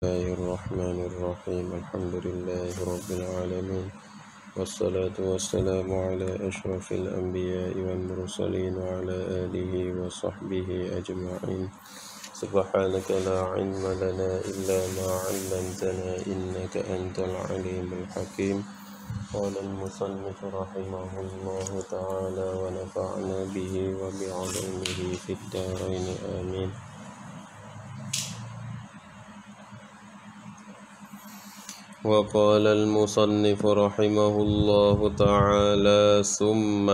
الله الرحمن الرحيم الحمد لله رب العالمين والصلاة والسلام على أشرف الأنبياء والمرسلين وعلى آله وصحبه أجمعين سبحانك لا علم لنا إلا ما علمتنا إنك أنت العليم الحكيم قال المصنف رحمه الله تعالى ونفعنا به وبعلومه في الدارين آمين وقال المصنف رحمه الله تعالى ثم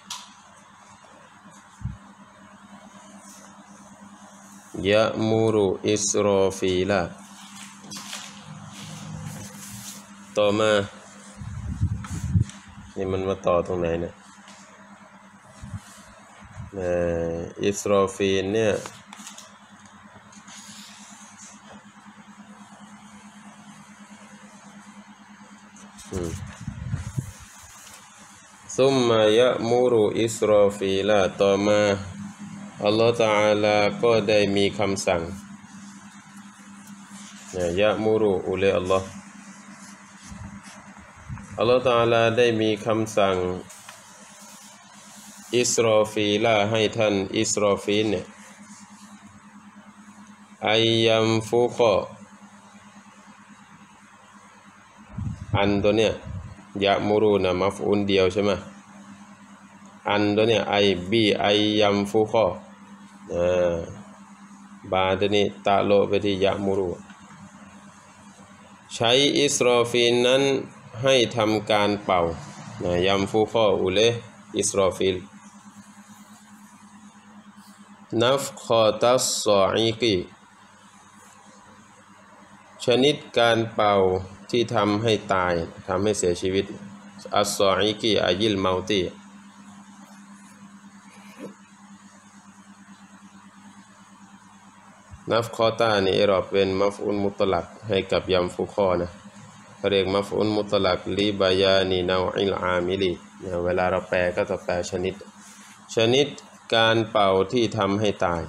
يأمر إسرافيل ต่อมานี่มันมาต่อตรงไหนเนี่ยอิสราฟีลเนี่ยซุมมายะมูรุอิสราฟีลต่อมาอัลลอฮฺตะอาลาก็ได้มีคำสั่งยะมูรุอุเลอัลลอฮฺตะอาลาได้มีคำสั่งอิสราฟีลให้ท่านอิสราฟีลเนี่ยอัยยัมฟุกะอันตัวเนี่ยยะมูรุนะมัฟอุนเดียวใช่ไหมอันตัวเนี่ยไอบีไอยัมฟุกะบาตัวนี้ตะโลไปที่ยะมูรุใช้อิสราฟีลนั้นให้ทำการเป่ายัมฟุกะอุเลอิสราฟีลนัฟคอตัสซออีกีชนิดการเป่าที่ทำให้ตายทำให้เสียชีวิตอัสซออีกีอายิลเมาตีนัฟคอตานี่อิรอบเป็นมัฟอุนมุตลักให้กับยัมฟุกะนะเรียกมัฟอุนมุตลักลีบายานีนาอิลอามิลีเวลาเราแปลก็จะแปลชนิดการเป่าที่ทำให้ตาย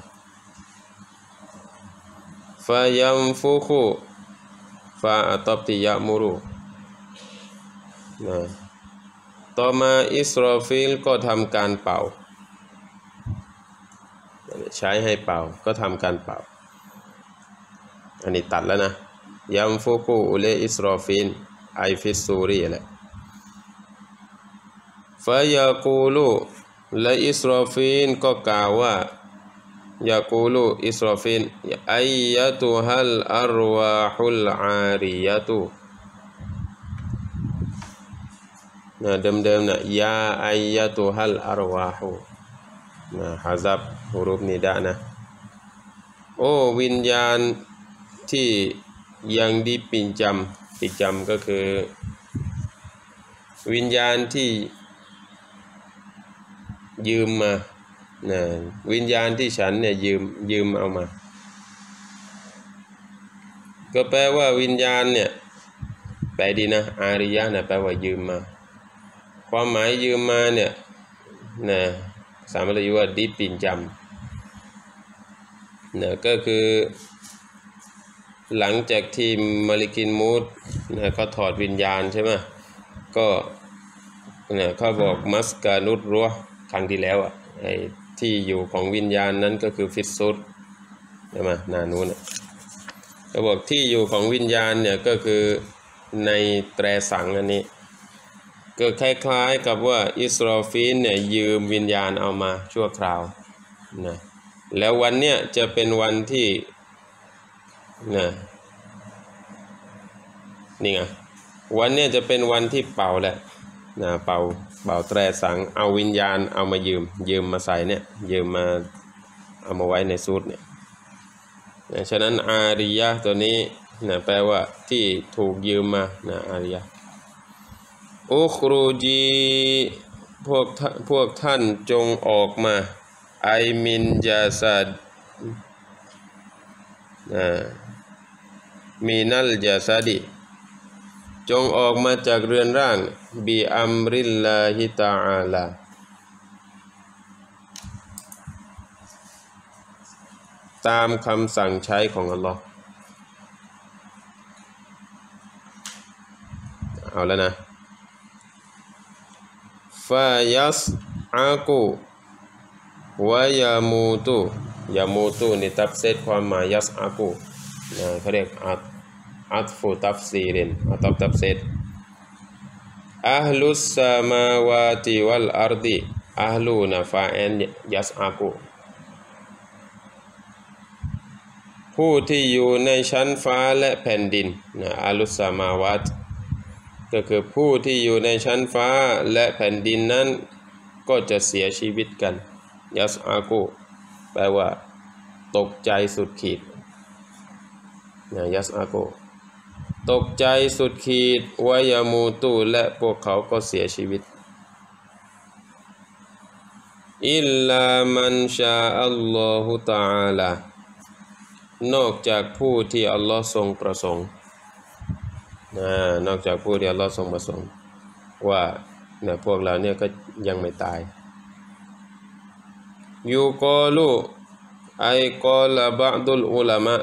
ฟายัมฟุกุฟาอัตบติยะมูรุต่อมาอิสราฟีลก็ทำการเป่าใช้ให้เป่าก็ทำการเป่าอันนี้ตัดแล้วนะยัมฟุกุอุเลอิสราฟีลไอฟิสซูรีแหละฟายากูลูและอิสราฟีลก็กล่าวว่ายากูลูอิสราฟีลอัยยะตุฮัลอัรวาฮุลอาริยะตุเดิมๆนะยาอัยยะตุฮัลอัรวาฮูฮะซับฮุรุฟนิดะนะโอ้วิญญาณที่ยังดีปิ่นจำก็คือวิญญาณที่ยืมมาวิญญาณที่ฉันเนี่ยยืมเอามาก็แปลว่าวิญญาณเนี่ยแปลดีนะอาริยะนะแปลว่ายืมมาความหมายยืมมาเนี่ยสามารถเรียกว่าดีปิ่นจำก็คือหลังจากที่มาลิกินมูดเขาถอดวิญญาณใช่ไหมก็เขาบอกมัสกานุตรัวครั้งที่แล้วไอ้ที่อยู่ของวิญญาณนั้นก็คือฟิสซุดใช่ไหมหน้านู้นเขาบอกที่อยู่ของวิญญาณเนี่ยก็คือในแตรสังอันนี้ก็คล้ายๆกับว่าอิสราฟีลเนี่ยยืมวิญญาณเอามาชั่วคราวนะแล้ววันเนี้ยจะเป็นวันที่นี่ไงวันเนี้ยจะเป็นวันที่เป่าแหละเป่าแตรสังเอาวิญญาณเอามายืมมาใส่เนี่ยยืมมาเอามาไว้ในซูตเนี่ยฉะนั้นอาริยะตัวนี้แปลว่าที่ถูกยืมมาอาริยะอุครูจีพวกท่านจงออกมาไอมินยาซัดมีนัลยาซาดิจงออกมาจากเรือนร่างบิอัมริลลาฮิตะอาลาตามคำสั่งใช้ของอัลลอฮ์เอาแล้วนะฟายัสอากูวายามูตุยามูตุนี่ตัฟซีรความหมายยัสอากูเขาเรียกอัตฟูตัฟซีรินตัฟซีรอัลลุสสามาวาติวัลอาร์ดิอัลลูนะฟาเอนยัสอากูผู้ที่อยู่ในชั้นฟ้าและแผ่นดินอัลลุสสามาวาตก็คือผู้ที่อยู่ในชั้นฟ้าและแผ่นดินนั้นก็จะเสียชีวิตกันยัสอากูแปลว่าตกใจสุดขีดยัสอากูตกใจสุดขีดวายามูตุและพวกเขาก็เสียชีวิตอิลลามันชาอัลลอฮุตะอาลานอกจากผู้ที่อัลลอฮ์ทรงประสงค์นอกจากผู้ที่อัลลอฮ์ทรงประสงค์ว่าพวกเราเนี่ยก็ยังไม่ตายยูกอลูไอกอลบะดุลอุลามะ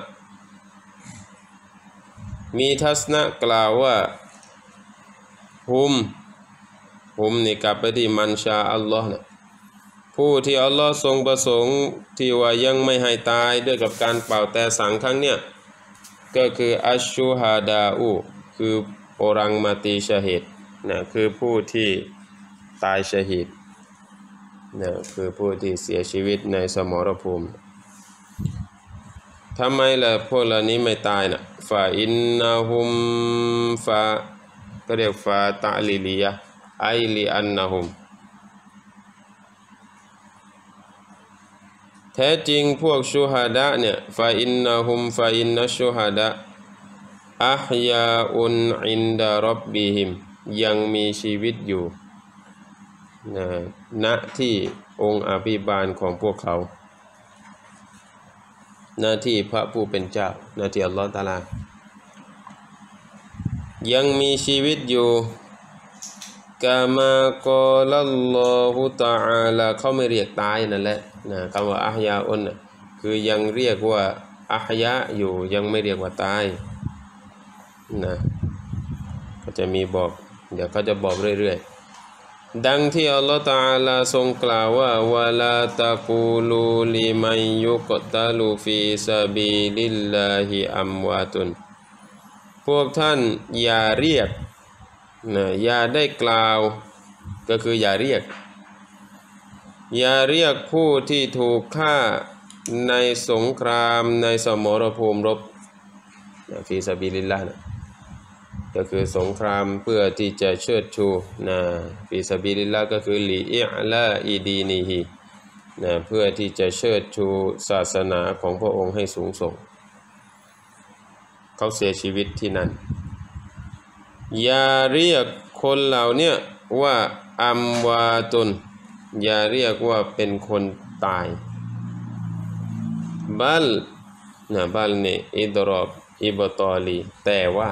มีทัศนะกล่าวว่าฮุมนี่กลับไปที่มันชาอัลลอฮ์นะผู้ที่อัลลอฮ์ทรงประสงค์ที่ว่ายังไม่ให้ตายด้วยกับการเป่าแต่สังครั้งเนี่ยก็คืออัชชูฮาดาอูคือโอรังมาตีชะฮีดคือผู้ที่ตายชะฮีดคือผู้ที่เสียชีวิตในสมรภูมิทำไมล่ะพวกเหล่านี้ไม่ตายนะฟาอินนาฮุมฟาก็เรียกฟาตะลิลียะไอลิอันนาฮุมแท้จริงพวกชูฮาดะเนี่ยฟาอินนาฮุมฟาอินนัชชูฮาดะอัฮยาอุนอินดาร็อบบิฮิมยังมีชีวิตอยู่ณที่องค์อภิบาลของพวกเขาหน้าที่พระผู้เป็นเจ้าหน้าที่อัลลอฮฺตะอาลายังมีชีวิตอยู่กามากอลัลลอฮุตะอาลาเขาไม่เรียกตายนั่นแหละคำว่าอัฮยาอุนคือยังเรียกว่าอัฮยะอยู่ยังไม่เรียกว่าตายก็จะมีบอกเดี๋ยวเขาจะบอกเรื่อยๆดังที่อัลลอฮฺตะอาลาทรงกล่าวว่าวะลาตะกูลูลิมัยยุกตะลูฟีซาบีลิลลาฮิอัมวาตุนพวกท่านอย่าเรียกอย่าได้กล่าวก็คืออย่าเรียกผู้ที่ถูกฆ่าในสงครามในสมรภูมิรบฟีซาบิลิลลาห์ก็คือสงครามเพื่อที่จะเชิดชูฟีซาบิลิลลาห์ก็คือลิอิอลาอิดีนีฮีเพื่อที่จะเชิดชูศาสนาของพระองค์ให้สูงส่งเขาเสียชีวิตที่นั่นอย่าเรียกคนเหล่านี้ว่าอัมวาตุนอย่าเรียกว่าเป็นคนตายบัลนี่อิดรอบอิบตอลีแต่ว่า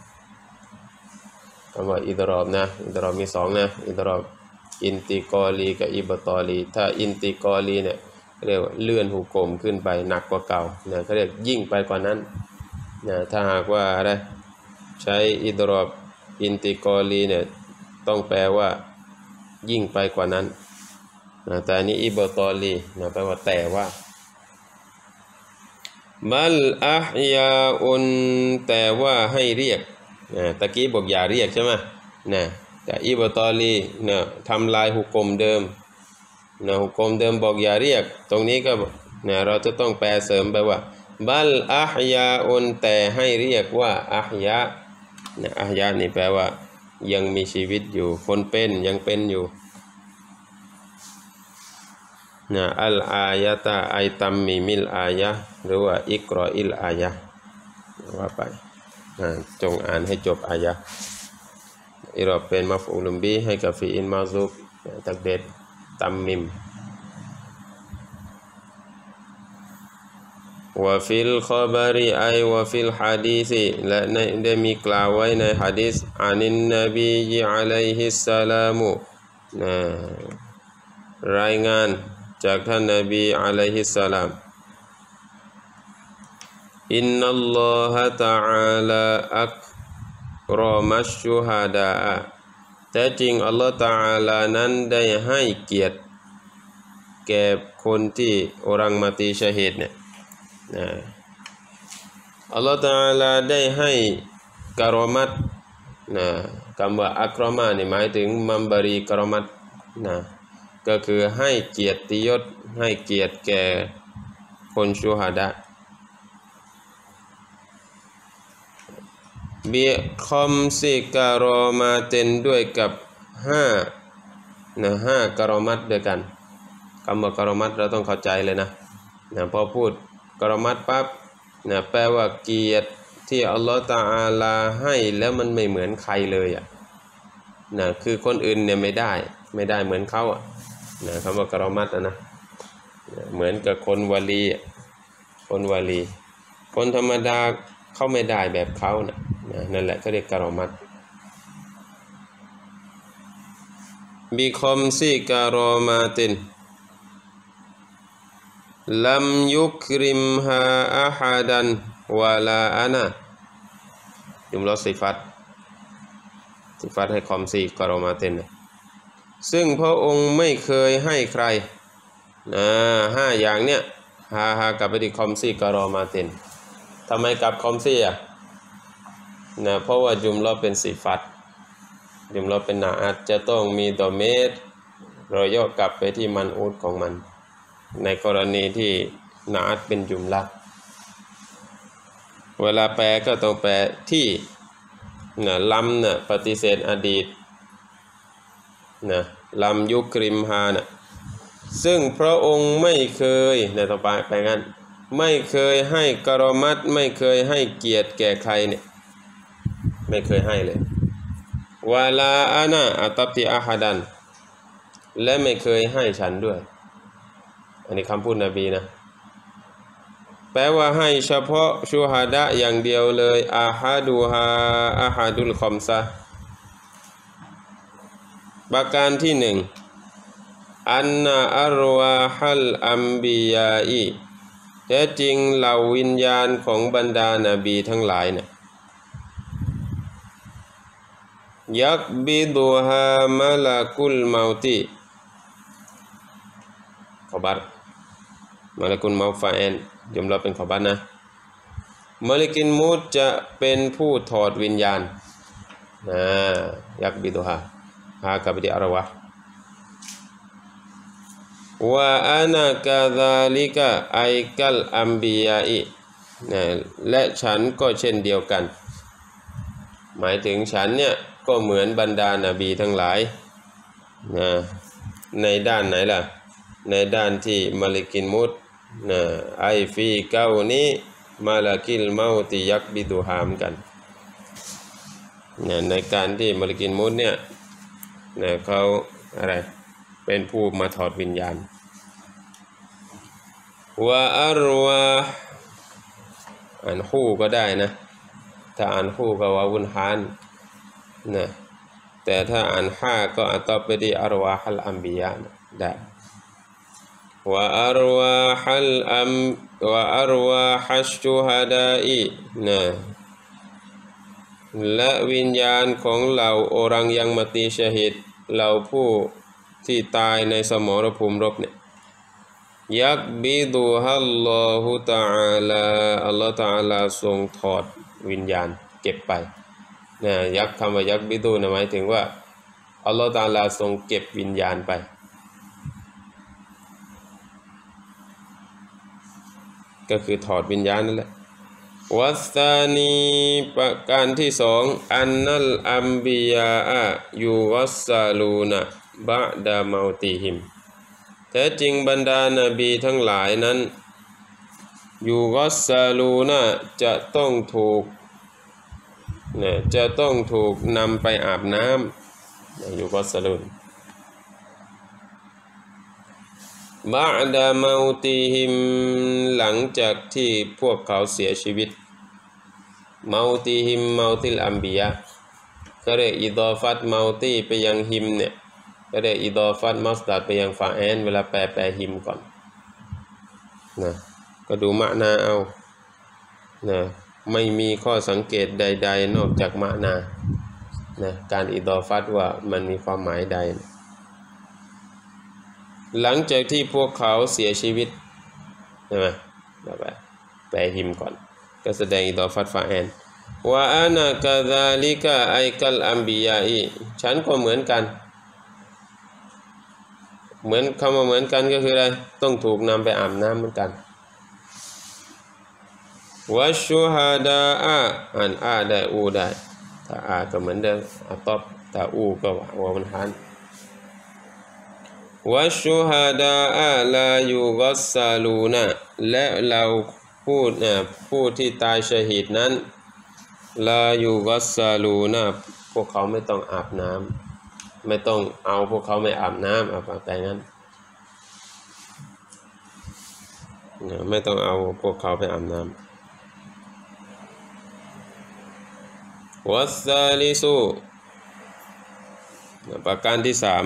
คำว่าอิดรอบอิดรอบมีสองอิดรอบอินติกอลีกับอิบตอลีถ้าอินติกอลีเนี่ยเรียกว่าเลื่อนหุกมขึ้นไปหนักกว่าเก่าเขาเรียกยิ่งไปกว่านั้นถ้าหากว่าอะไรใช้อิดรอบอินติกอลีเนี่ยต้องแปลว่ายิ่งไปกว่านั้นแต่อันนี้อิบตอลีแปลว่าแต่ว่าบัลอัฮยาอุนแต่ว่าให้เรียกตะกี้บอกอย่าเรียกใช่ไหมแต่อิบตอลีทำลายหุกมเดิมหุกมเดิมบอกอย่าเรียกตรงนี้ก็เราจะต้องแปลเสริมไปว่าบัลอัฮยาอุนแต่ให้เรียกว่าอัฮยะอัฮยะนี่แปลว่ายังมีชีวิตอยู่คนเป็นยังเป็นอยู่อัลอายะตะไอตัมมิมิลอายะหรือว่าอิกรออิลอายะว่าไปจงอ่านให้จบอายะอิรอบเป็นมัฟอูลุมบีให้กับฟีอินมาซุบตักเด็ดตัมมิมวะฟิลคอบารีไอวะฟิลฮะดีษและได้มีกล่าวไว้ในหะดีษอานินนบีอะลัยฮิสสลามุรายงานจากท่านนบีอะลัยฮิสสลามอินนัลลอฮะตะอาลารอมัชชูฮาดาแท้จริงอัลลอฮฺตะอาลานั้นได้ให้เกียรติแก่คนที่orang mati syahidเนี่ยอัลลอฮฺตะอาลาได้ให้กะรอมัตคำว่าอักรอมานี่หมายถึงมัมบารีกะรอมัตก็คือให้เกียรติยศให้เกียรติแก่คนชูฮาดะเบียคอมซิการอมาเต็นด้วยกับห้ากะรอมัตด้วยกันคำว่ากะรอมัตเราต้องเข้าใจเลยนะพอพูดกะรอมัตปั๊บแปลว่าเกียรติที่อัลลอฮฺตะอาลาให้แล้วมันไม่เหมือนใครเลยคือคนอื่นเนี่ยไม่ได้เหมือนเขาคำว่ากะรอมัตนะเหมือนกับคนวาลีคนธรรมดาเขาไม่ได้แบบเขานั่นแหละเขาเรียกกะรอมัตบิคอมซิการอมาตินลัมยุคริมฮาอะฮัดันวะลาอานะจุมลอสิฟัตให้คอมซิการอมาตินซึ่งพระองค์ไม่เคยให้ใคร5อย่างเนี้ยฮากลับไปที่คอมซิการอมาตินทำไมกลับคอมซิเพราะว่าจุมลอเป็นสิฟัตจุมลอเป็นนาอัตจะต้องมีดอเมตเราย่อกลับไปที่มันอูดของมันในกรณีที่นาอัตเป็นจุมละเวลาแปลก็ต้องแปลที่ลัมปฏิเสธอดีตลัมยุคริมฮาซึ่งพระองค์ไม่เคยต่อไปงั้นไม่เคยให้กะรอมัตไม่เคยให้เกียรติแก่ใครเนี่ยไม่เคยให้เลยวาลาอานะอัตติอะฮัดันและไม่เคยให้ฉันด้วยอันนี้คำพูดนบีนะแปลว่าให้เฉพาะชูฮาดะอย่างเดียวเลยอาฮัดุฮาอาฮัดุลคอมซะประการที่1อันนาอัรวาฮัลอัมบิยาอีแท้จริงเหล่าวิญญาณของบรรดานบีทั้งหลายยักบิดุฮามะลากุลเมาติขอบัตมะลากุลเมาฟาเอนยมเราเป็นขอบัตนะมะลิกินมูดจะเป็นผู้ถอดวิญญาณยักบิดุฮากับดิอารวะวะอานะกะซาลิกะไอกัลอัมบิยาอิและฉันก็เช่นเดียวกันหมายถึงฉันเนี่ยก็เหมือนบรรดานบีทั้งหลายในด้านไหนล่ะในด้านที่มะลิกินมุตไอฟีเก้านี้มาลากิลเมาติยักบิดุฮามกันในการที่มะลิกินมุตเนี่ยเขาอะไรเป็นผู้มาถอดวิญญาณวะอัรวาอ่านคู่ก็ได้นะถ้าอ่านคู่ก็วาวุนฮานแต่ถ้าอ่านห้าก็อัตไปที่อัรวาฮัลอัมบิยะได้วะอัรวาฮัชชูฮาดาอีและวิญญาณของเหล่าโอรังยังมติชะฮิดเหล่าผู้ที่ตายในสมรภูมิรบเนี่ยยักบิดุฮัลลอฮุตะอาลาอัลลอฮฺตะอาลาทรงถอดวิญญาณเก็บไปยักคำว่ายักบิดุหมายถึงว่าอัลลอฮฺตะอาลาทรงเก็บวิญญาณไปก็คือถอดวิญญาณนั่นแหละวัสตานีประการที่2อันนัลอัมบิยายูวัสซาลูนะบะดาเมาติฮิมแท้จริงบรรดานบีทั้งหลายนั้นยูวัสซาลูนะจะต้องถูกนำไปอาบน้ำยูวัสซาลูนบะดาเมาติฮิมหลังจากที่พวกเขาเสียชีวิตเมาติฮิมเมาติลอัมบิยะก็ได้อิดอฟัตเมาติไปยังฮิมเนี่ยก็ได้อิดอฟัตมัสดัดไปยังฟาแอนเวลาแปลฮิมก่อนก็ดูมะนาเอาไม่มีข้อสังเกตใดๆนอกจากมะนานะการอิฎอฟัตว่ามันมีความหมายใดหลังจากที่พวกเขาเสียชีวิตใช่ไหมแปลฮิมก่อนก็แสดงอิฎอฟัตฟาแอนว่าอานะกะซาลิกะไอกัลอัมบิยาอีฉันก็เหมือนกันเหมือนคำว่าเหมือนกันก็คืออะไรต้องถูกนำไปอาบน้ำเหมือนกันวัชชูฮาดาอันได้อูได้ถ้าก็เหมือนเดิมตอบถ้าอูก็ว่ามันหันวัชชูฮาดาลายูกัสซาลูนะและเราผู้ที่ตายชะฮีดนั้นลายูกัสซาลูนะพวกเขาไม่ต้องอาบน้ำไม่ต้องเอาพวกเขาไม่อาบน้ำแปลงั้นไม่ต้องเอาพวกเขาไปอาบน้ำวัสซาลิซูประการที่3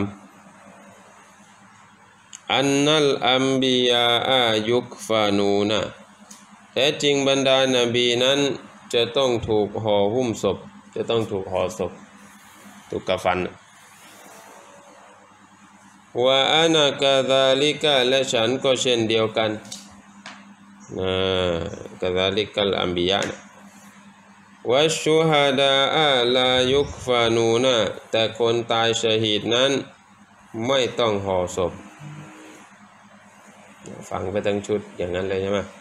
อันนัลอัมบิยายุกฟานูนะแท้จริงบรรดานบีนั้นจะต้องถูกห่อหุ้มศพจะต้องถูกห่อศพถูกกะฟันว่าอานะกะซาลิกะและฉันก็เช่นเดียวกันกะซาลิกัลอัมบิยาวัชชูฮาดาลายุกฟานูนะแต่คนตายชะฮีดนั้นไม่ต้องห่อศพฟังไปทั้งชุดอย่างนั้นเลยใช่ไหม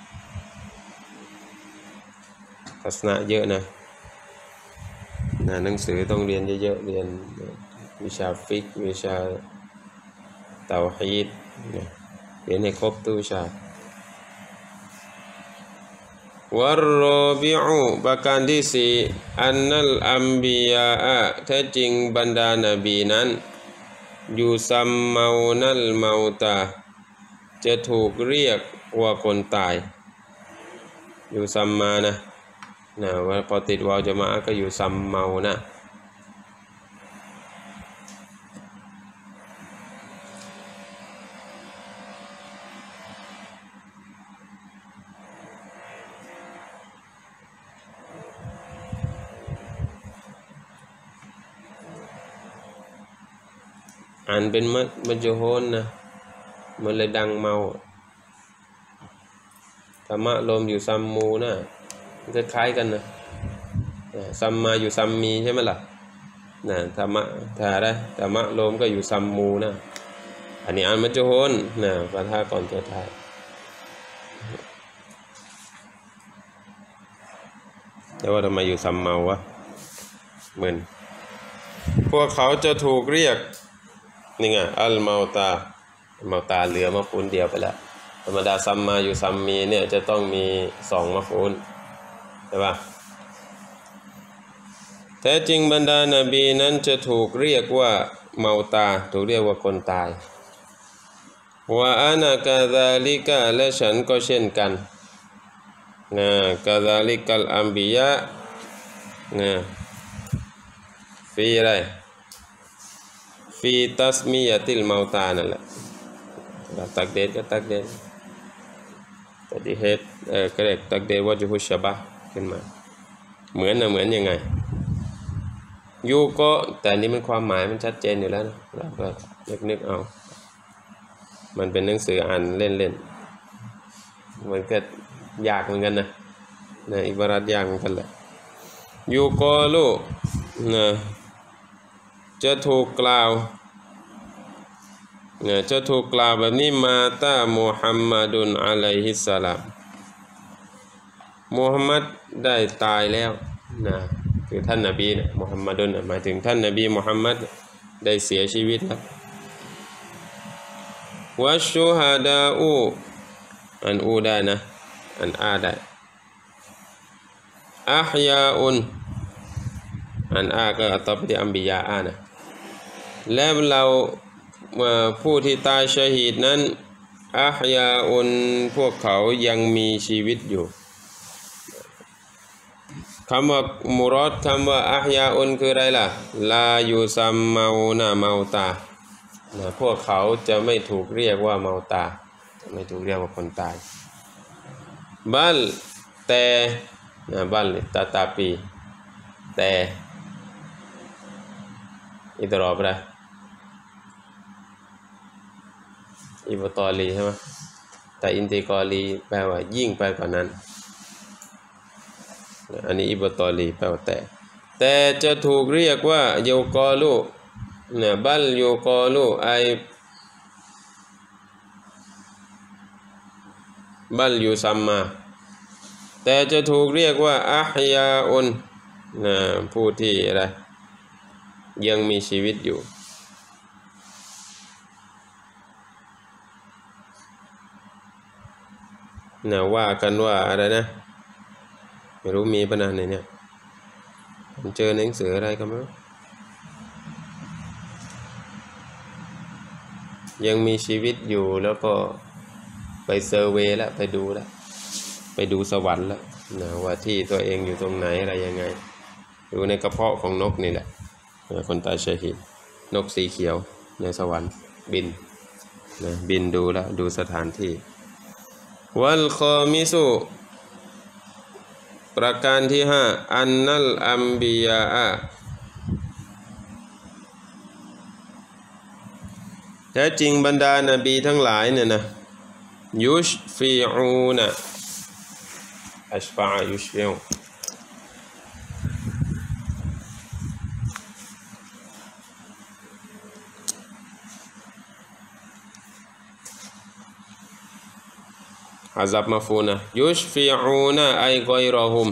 ทัศนะเยอะนะหนังสือต้องเรียนเยอะๆเรียนวิชาฟิกวิชาเตาฮีดเรียนให้ครบทุกวิชาวัรรอบิอูประการที่4อันนัลอัมบิยาแท้จริงบรรดานบีนั้นยูซัมเมานัลเมาตาจะถูกเรียกว่าคนตายยูซัมมานะว่าพอติดวาวจะมาก็ยูซัมเมานะอ่านเป็นมัจโฮนนะมันเลยดังเมาธรรมะลมอยู่ซัมมูนะคล้ายๆกันนะซัมมาอยู่ซัมมีใช่ไหมล่ะธรรมะถ้าได้ธรรมะลมก็อยู่ซัมมูนะอันนี้อ่านมัจโฮนปะทะก่อนตัวท้ายแต่ว่าทำไมอยู่ซัมเมาวะเหมือนพวกเขาจะถูกเรียกนี่ไงอัลเมาตาเหลือมาฟูนเดียวไปแล้วธรรมดาซัมมาอยู่ซัมมีเนี่ยจะต้องมี2มาฟูนใช่ป่ะแท้จริงบรรดานบีนั้นจะถูกเรียกว่าเมาตาถูกเรียกว่าคนตายว่าอานะกะซาลิกะและฉันก็เช่นกันกะซาลิกัลอัมบิยะฟีอะไรฟีตัสมียะติลเมาตานั่นแหละตักเดชก็ตักเดชแต่ที่เหตุก็เรียกตักเดชว่าจุฮุชบะขึ้นมาเหมือนยังไงยูก็แต่นี้มันความหมายมันชัดเจนอยู่แล้วนะเราก็นึกเอามันเป็นหนังสืออ่านเล่นมันก็ยากเหมือนกันนะอิบารัตยากเหมือนกันแหละยูกอลูจะถูกกล่าวแบบนี้มาตามุฮัมมัดุนอะลัยฮิสสลามมุฮัมมัดได้ตายแล้วคือท่านนบีนะมุฮัมมัดุนหมายถึงท่านนบีมุฮัมมัดได้เสียชีวิตแล้ววัชชูฮาดาอันได้นะอันได้อัฮยาอุนอันก็ตอบที่อัมบิยานะและเราผู้ที่ตายชะฮีดนั้นอัฮยาอุนพวกเขายังมีชีวิตอยู่คำว่ามุรอดคำว่าอัฮยาอุนคืออะไรล่ะลายูซัมเมานะเมาตาพวกเขาจะไม่ถูกเรียกว่าเมาตาไม่ถูกเรียกว่าคนตายบัลแต่นะบัลตาปีแต่อิดรอบนะอิบตอลีใช่ไหมแต่อินติกอลีแปลว่ายิ่งไปกว่านั้นอันนี้อิบตอลีแปลว่าแต่จะถูกเรียกว่ายูกอลูเนี่ยบัลยูกอลูไอบัลยูซัมมาแต่จะถูกเรียกว่าอัฮยาอุนนะผู้ที่อะไรยังมีชีวิตอยู่นะว่ากันว่าอะไรนะไม่รู้มีปะนะเนี่ยผมเจอหนังสืออะไรกันมั้งยังมีชีวิตอยู่แล้วก็ไปเซอร์เวย์แล้วไปดูสวรรค์แล้วนะว่าที่ตัวเองอยู่ตรงไหนอะไรยังไงดูในกระเพาะของนกนี่แหละคนตายชะฮีดนกสีเขียวในสวรรค์บินนะบินดูแล้วดูสถานที่วัลคอมิสุประการที่ห้าอันนัลอัมบิยาแท้จริงบรรดานบีทั้งหลายเนี่ยนะยุชฟิอูนะอัชฟายุชฟิอูอาซับมาฟูนะยุชฟิอูนะไอกอยรอฮุม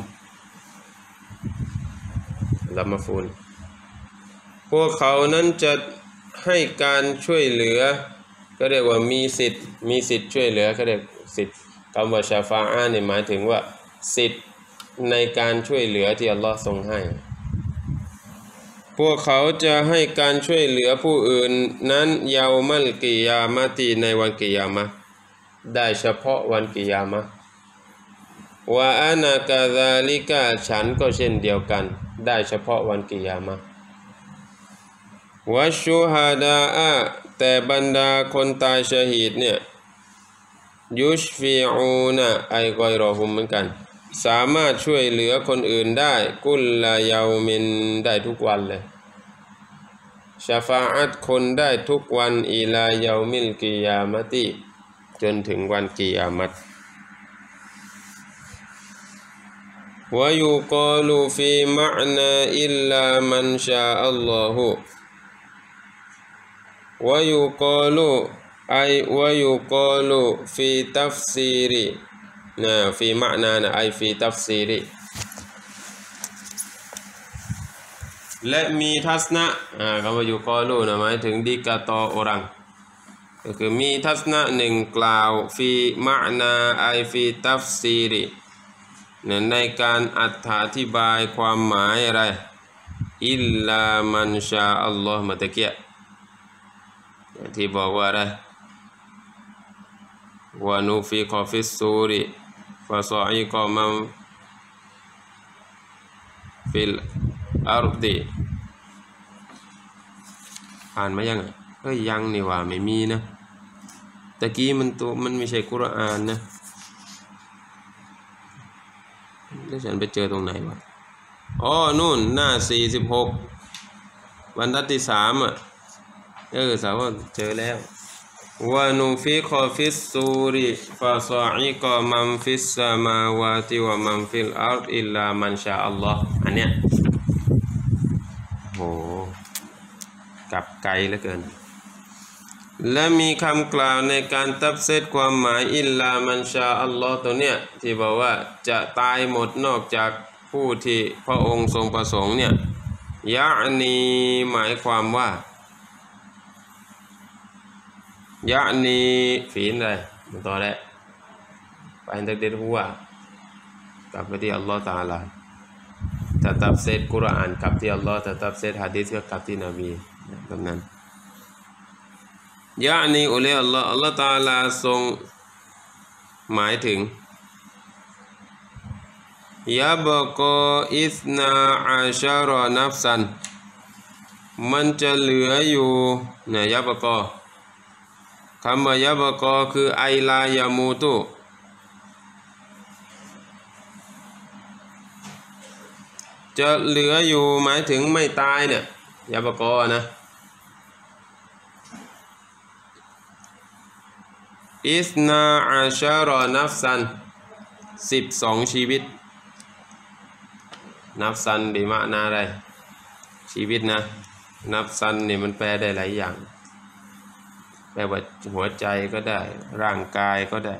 อาซับมาฟูนพวกเขานั้นจะให้การช่วยเหลือก็เรียกว่ามีสิทธิ์ช่วยเหลือก็เรียกสิทธิ์คำว่าชาฟาอะห์นี่หมายถึงว่าสิทธิ์ในการช่วยเหลือที่อัลลอฮ์ทรงให้พวกเขาจะให้การช่วยเหลือผู้อื่นนั้นเยามัลกิยามะตีในวันกิยามะห์ได้เฉพาะวันกิยามะห์วะอานะกะซาลิกะฉันก็เช่นเดียวกันได้เฉพาะวันกิยามะห์วัชชูฮาดาอะแต่บรรดาคนตายชะฮีดเนี่ยยุชฟิอูนะไอกอยรอฮุมเหมือนกันสามารถช่วยเหลือคนอื่นได้กุลลาเยามินได้ทุกวันเลยชาฟาอะห์คนได้ทุกวันอิลาเยามิลกิยามะติจนถึงวันกิยามะฮ์วะยุกอลูฟีมะอนาอิลลามันชาอัลลอฮุวะยุกอลูวะยุกอลูฟีตัฟซีรินะฟีมะนานะฟีตัฟซีริและมีทัศนะคำว่ายุกอลูนะหมายถึงดิกาตออรังก็คือมีทัศนะหนึ่งกล่าวฟีมะนาฟีตัฟซีริในการอธิบายความหมายอะไรอิลลามันชาอัลลอฮ์มาตะเกียที่บอกว่าอะไรวะนูฟิกฟิสซูริฟะซออิกะมันฟิลอาร์ดิอ่านมายังยังนี่ว่าไม่มีนะตะกี้มันไม่ใช่กุรอานนะแล้วฉันไปเจอตรงไหนวะอ๋อนู่นหน้า46บรรทัดที่3สาวเจอแล้ววะนูฟิกฟิสซูริฟะซออิกะมันฟิสสมาวาติวะมันฟิลอาร์ดอิลลามันชาอัลลอฮ์อันเนี้ยโหกับไกลเหลือเกินและมีคำกล่าวในการตัฟซีรความหมายอิลลามันชาอัลลอฮ์ตัวเนี้ยที่บอกว่าจะตายหมดนอกจากผู้ที่พระองค์ทรงประสงค์เนี่ยยะนีหมายความว่ายะนีฝีนเลยมันต่อแล้วไปตักเด็ดหัวกลับไปที่อัลลอฮ์ตะอาลาถ้าตัฟซีรกุรอานกลับที่อัลลอฮ์ถ้าตัฟซีรหะดีษก็กลับที่นบีแบบนั้นยะนีอุลีอัลลอฮ์ตะอาลาทรงหมายถึงยะบกออิสนาอัชรอนัฟซันมันจะเหลืออยู่เนี่ยยะบกอคำว่ายะบกอคือไอลายามูตุจะเหลืออยู่หมายถึงไม่ตายเนี่ยยาบกอนะอิสนาอัชรอนัฟซัน12ชีวิตนับซันบิมะนาอะไรชีวิตนะนับซันนี่มันแปลได้หลายอย่างแปลว่าหัวใจก็ได้ร่างกายก็ได้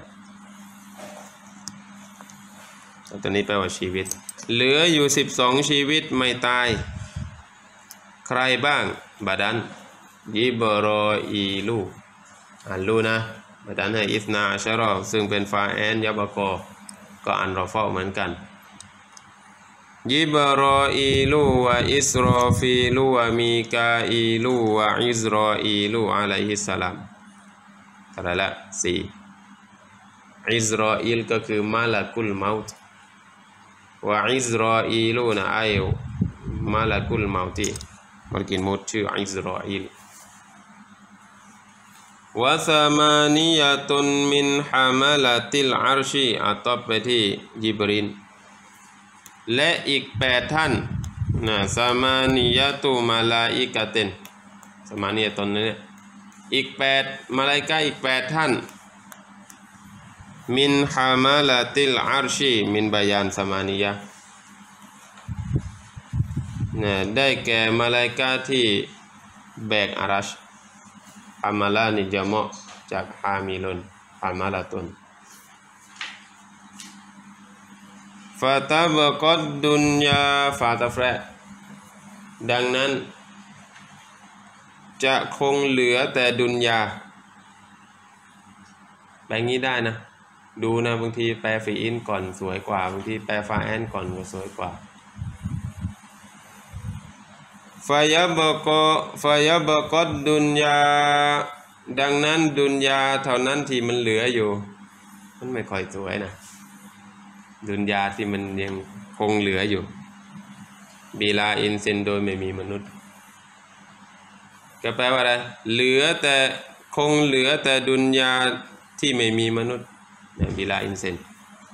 ตอนนี้แปลว่าชีวิตเหลืออยู่12ชีวิตไม่ตายใครบ้างบาดันยิบรออีลูอ่านลูนะบาดันให้อิสนาอัชรอซึ่งเป็นฟาแอนยะบกอก็อ่านรอฟอเหมือนกันยิบรออีลูวะอิสรอฟีลูวะมีกาอีลูวะอิสรออีลูอะลัยฮิสสลามอะไรละ4อิสรออีลก็คือมาลากุลเมาต์วะอิสรออีลูนะไอมาลากุลเมาตีมันกินหมดชื่ออิสรออีลวะซามานียะตุนมินฮามาลาติลอาร์ชีอัตบไปที่ญิบรีลและอีก8ท่านนะซามานียะตุมาลาอิกะตินซามานียะตุนเนี่ยอีก8มาลาอิกะอีก8ท่านมินฮามาลาติลอาร์ชีมินบายานซามานียะนะได้แก่มาลาอิกะที่แบกอารัชฮามาลานิจามะจากฮามิลุนฮามาลาตุนฟาตาบกอดดุนยาฟาตาแฟร์ดังนั้นจะคงเหลือแต่ดุนยาแบบนี้ได้นะดูนะบางทีแปลฟีอินก่อนสวยกว่าบางทีแปลฟาแอนก่อนก็สวยกว่าฟายบกอดดุนยาดังนั้นดุนยาเท่านั้นที่มันเหลืออยู่มันไม่ค่อยสวยนะดุนยาที่มันยังคงเหลืออยู่บีลาอินเซนโดยไม่มีมนุษย์ก็แปลว่าอะไรเหลือแต่คงเหลือแต่ดุนยาที่ไม่มีมนุษย์บีลาอินเซน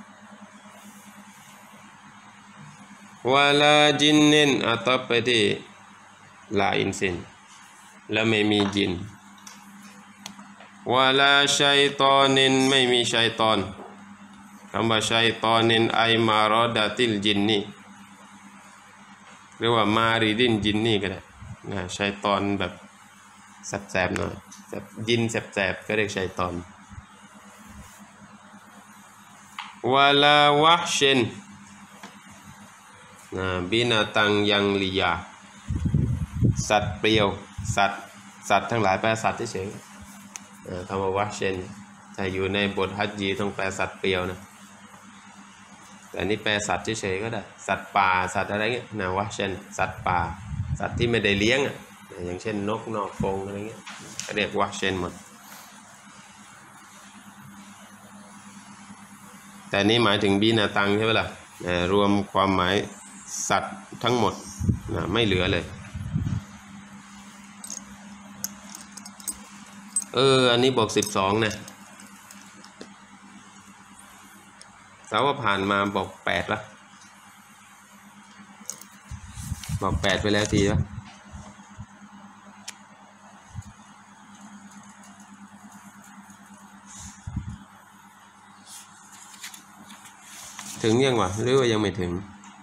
วะลาจินนินอัตบไปที่ลาอินเซนและไม่มีจินวะลาชัยตอนินไม่มีชัยตอนคำว่าชัยตอนินไอมารอดาติลจินนี่หรือว่ามาริดินจินนี่ก็ได้นะชัยตอนแบบแสบๆหน่อยจินแสบๆก็เรียกชัยตอนวะลาวะเชนบินาตังยังลิยาสัตว์เปรียวสัตว์ทั้งหลายแปลสัตว์เฉยๆคำว่าวะเชนถ้าอยู่ในบทฮัจญีต้องแปลสัตว์เปรียวนะแต่นี่แปลสัตว์เฉยๆก็ได้สัตว์ป่าสัตว์อะไรเงี้ยนะวะเช่นสัตว์ป่าสัตว์ที่ไม่ได้เลี้ยงอย่างเช่นนกนอกฟงอะไรเงี้ยเรียกวะเช่นหมดแต่นี่หมายถึงบีนาตังใช่ไหมล่ะรวมความหมายสัตว์ทั้งหมดนะไม่เหลือเลยอันนี้บอก12นะแล้วว่าผ่านมาบอก8ละบอก8ไปแล้วทีละถึงยังวะหรือว่ายังไม่ถึง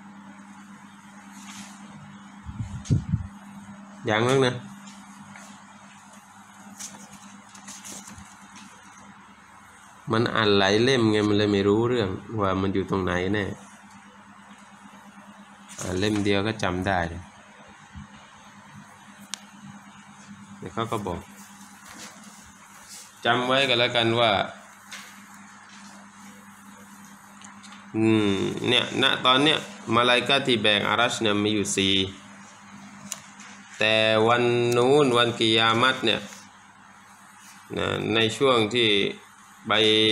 ยังแล้วนะมันอ่านหลายเล่มไงมันเลยไม่รู้เรื่องว่ามันอยู่ตรงไหนแน่เล่มเดียวก็จำได้เลยแต่เขาก็บอกจำไว้กันแล้วกันว่าเนี่ยณตอนเนี้ยมาลาอิกะที่แบกอารัชเนี่ยมีอยู่4แต่วันนู้นวันกิยามัตเนี่ยในช่วงที่ไป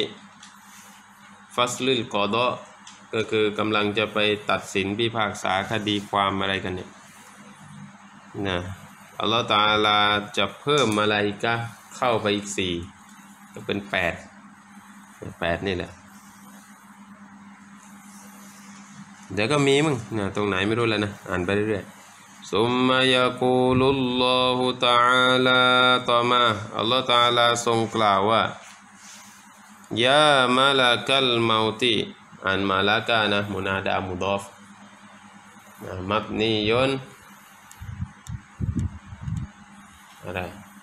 ฟัสลุลกอฎอก็คือกำลังจะไปตัดสินพิพากษาคดีความอะไรกันเนี่ยนะอัลลอฮฺตะอาลาจะเพิ่มมาลาอิกะห์เข้าไปอีก4ก็เป็น8นี่แหละเดี๋ยวก็มีมึงนะตรงไหนไม่รู้แล้วนะอ่านไปเรื่อยๆซุมมายะกูลุลลอฮุตะอาลาต่อมาอัลลอฮฺตะอาลาทรงกล่าวว่ายามะลากัลเมาติอ่านมาลากานะมุนาดามุดอฟมับนียนอะไร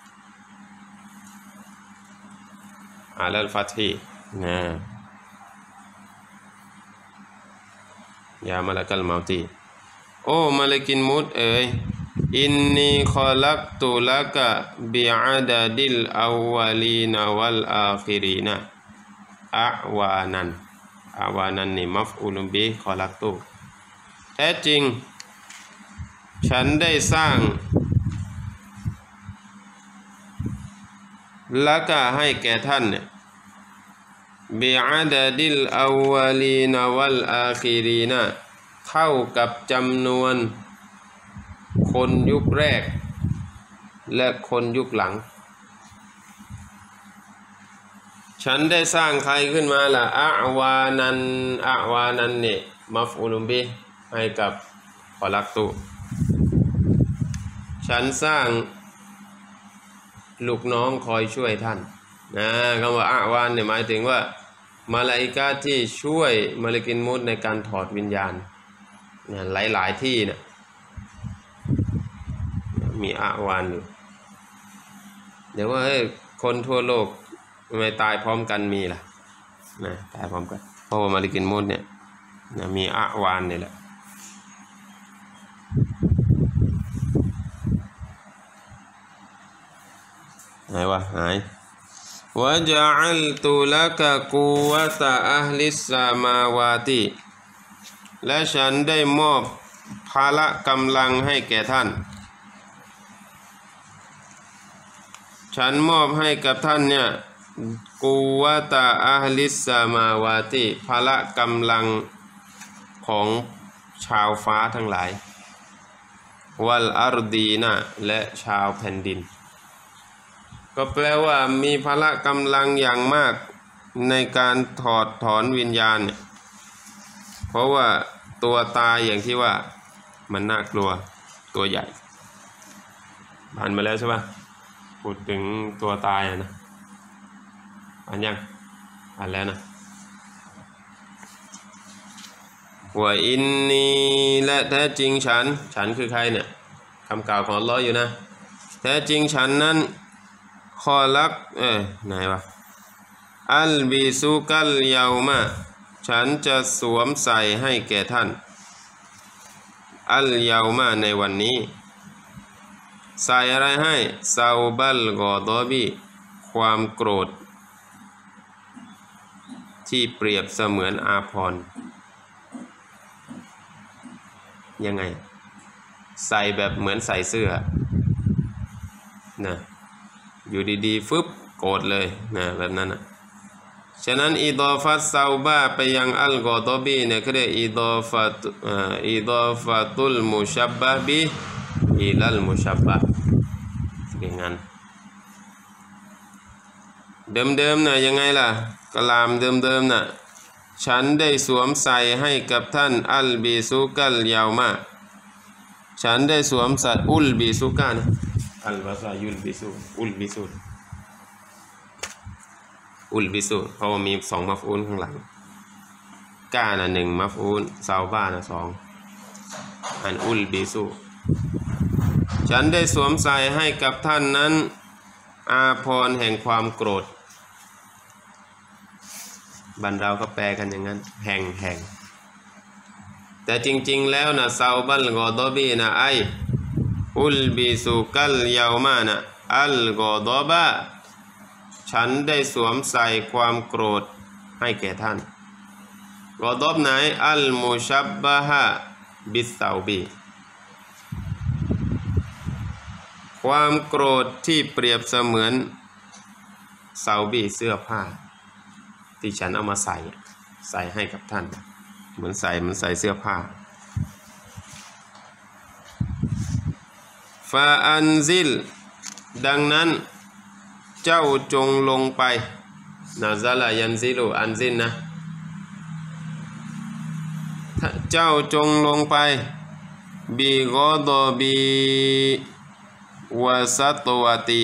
อาลัลฟัตฮีนะยามะลากัลเมาติโอ้มะลากินมุตเอ๋ยอินนีขอลักตุลักะบิอาดาดิลอาวาลีนวัลอาคิรีนะอาวานันนี่มัฟอุลบิขอลักตุแท้จริงฉันได้สร้างละกะให้แก่ท่านเนี่ยบิอาดาดิลอาวาลีนวัลอาคิรีนะเท่ากับจำนวนคนยุคแรกและคนยุคหลังฉันได้สร้างใครขึ้นมาล่ะอาวานันเนี่ยมัฟอุลุมบิให้กับขอลักตุฉันสร้างลูกน้องคอยช่วยท่านนะคำว่าอาวานเนี่ยหมายถึงว่ามาลาอิกะฮ์ที่ช่วยมะลากินมุตในการถอดวิญญาณเนี่ยหลายที่เนี่ยมีอาวานอยู่เดี๋ยวว่าคนทั่วโลกไม่ตายพร้อมกันมีล่ะนะตายพร้อมกันเพราะว่ามะลากินมุตเนี่ยนะมีอาวานนี่แหละหายวะหายวะจาอัลตุลักะกุวะตะอัลลิสสามาวาติและฉันได้มอบพละกำลังให้แก่ท่านฉันมอบให้กับท่านเนี่ยกุวะตะอัลลิสสามาวาติพละกำลังของชาวฟ้าทั้งหลายวัลอาร์ดีนะและชาวแผ่นดินก็แปลว่ามีพละกำลังอย่างมากในการถอดถอนวิญญาณเนี่ยเพราะว่าตัวตายอย่างที่ว่ามันน่ากลัวตัวใหญ่ผ่านมาแล้วใช่ปะพูดถึงตัวตายนะอ่านยังอ่านแล้วนะว่าอินนีและแท้จริงฉันคือใครเนี่ยคำกล่าวของอัลเลาะห์อยู่นะแท้จริงฉันนั้นขอลักไหนวะอัลบิซุกัลเยามาฉันจะสวมใส่ให้แก่ท่านอัลเยามาในวันนี้ใส่อะไรให้ซาบัลกอดอบีความโกรธที่เปรียบเสมือนอาภรณ์ยังไงใส่แบบเหมือนใส่เสื้อนะอยู่ดีๆฟึบโกรธเลยนะแบบนั้นนะฉะนั้นอิดอฟัตซาบะไปยังอัลกอดอบีเนี่ยเขาเรียกอิดอฟัตุลมุชับบะบิอิลัลมุชับบะอย่างนั้นเดิมๆนะยังไงล่ะกลามเดิมๆนะฉันได้สวมใส่ให้กับท่านอัลบิซุกัลยาวมาฉันได้สวมใส่อุลบิซุกันอัลบาซายุลบิซุอุลบิซุเพราะว่ามี2มัฟอูลข้างหลังกานะ1มัฟอูลซาวบ้านะ2อันอุลบิซุฉันได้สวมใส่ให้กับท่านนั้นอาภรณ์แห่งความโกรธบรรเราก็แปลกันอย่างนั้นแห่งแต่จริงๆแล้วนะซาบัลกอดอบีนะไออุลบิซุกัลยาวมานะอัลกอดอบะฉันได้สวมใส่ความโกรธให้แก่ท่านกอดอบไหนอัลมุชับบะฮะบิสซาบีความโกรธที่เปรียบเสมือนซาบีเสื้อผ้าที่ฉันเอามาใส่ให้กับท่านเหมือนใส่เสื้อผ้าฟาอันซิลดังนั้นเจ้าจงลงไปนาซาลายันซิลูอันซินนะเจ้าจงลงไปบิกอดบีวะสัตวตี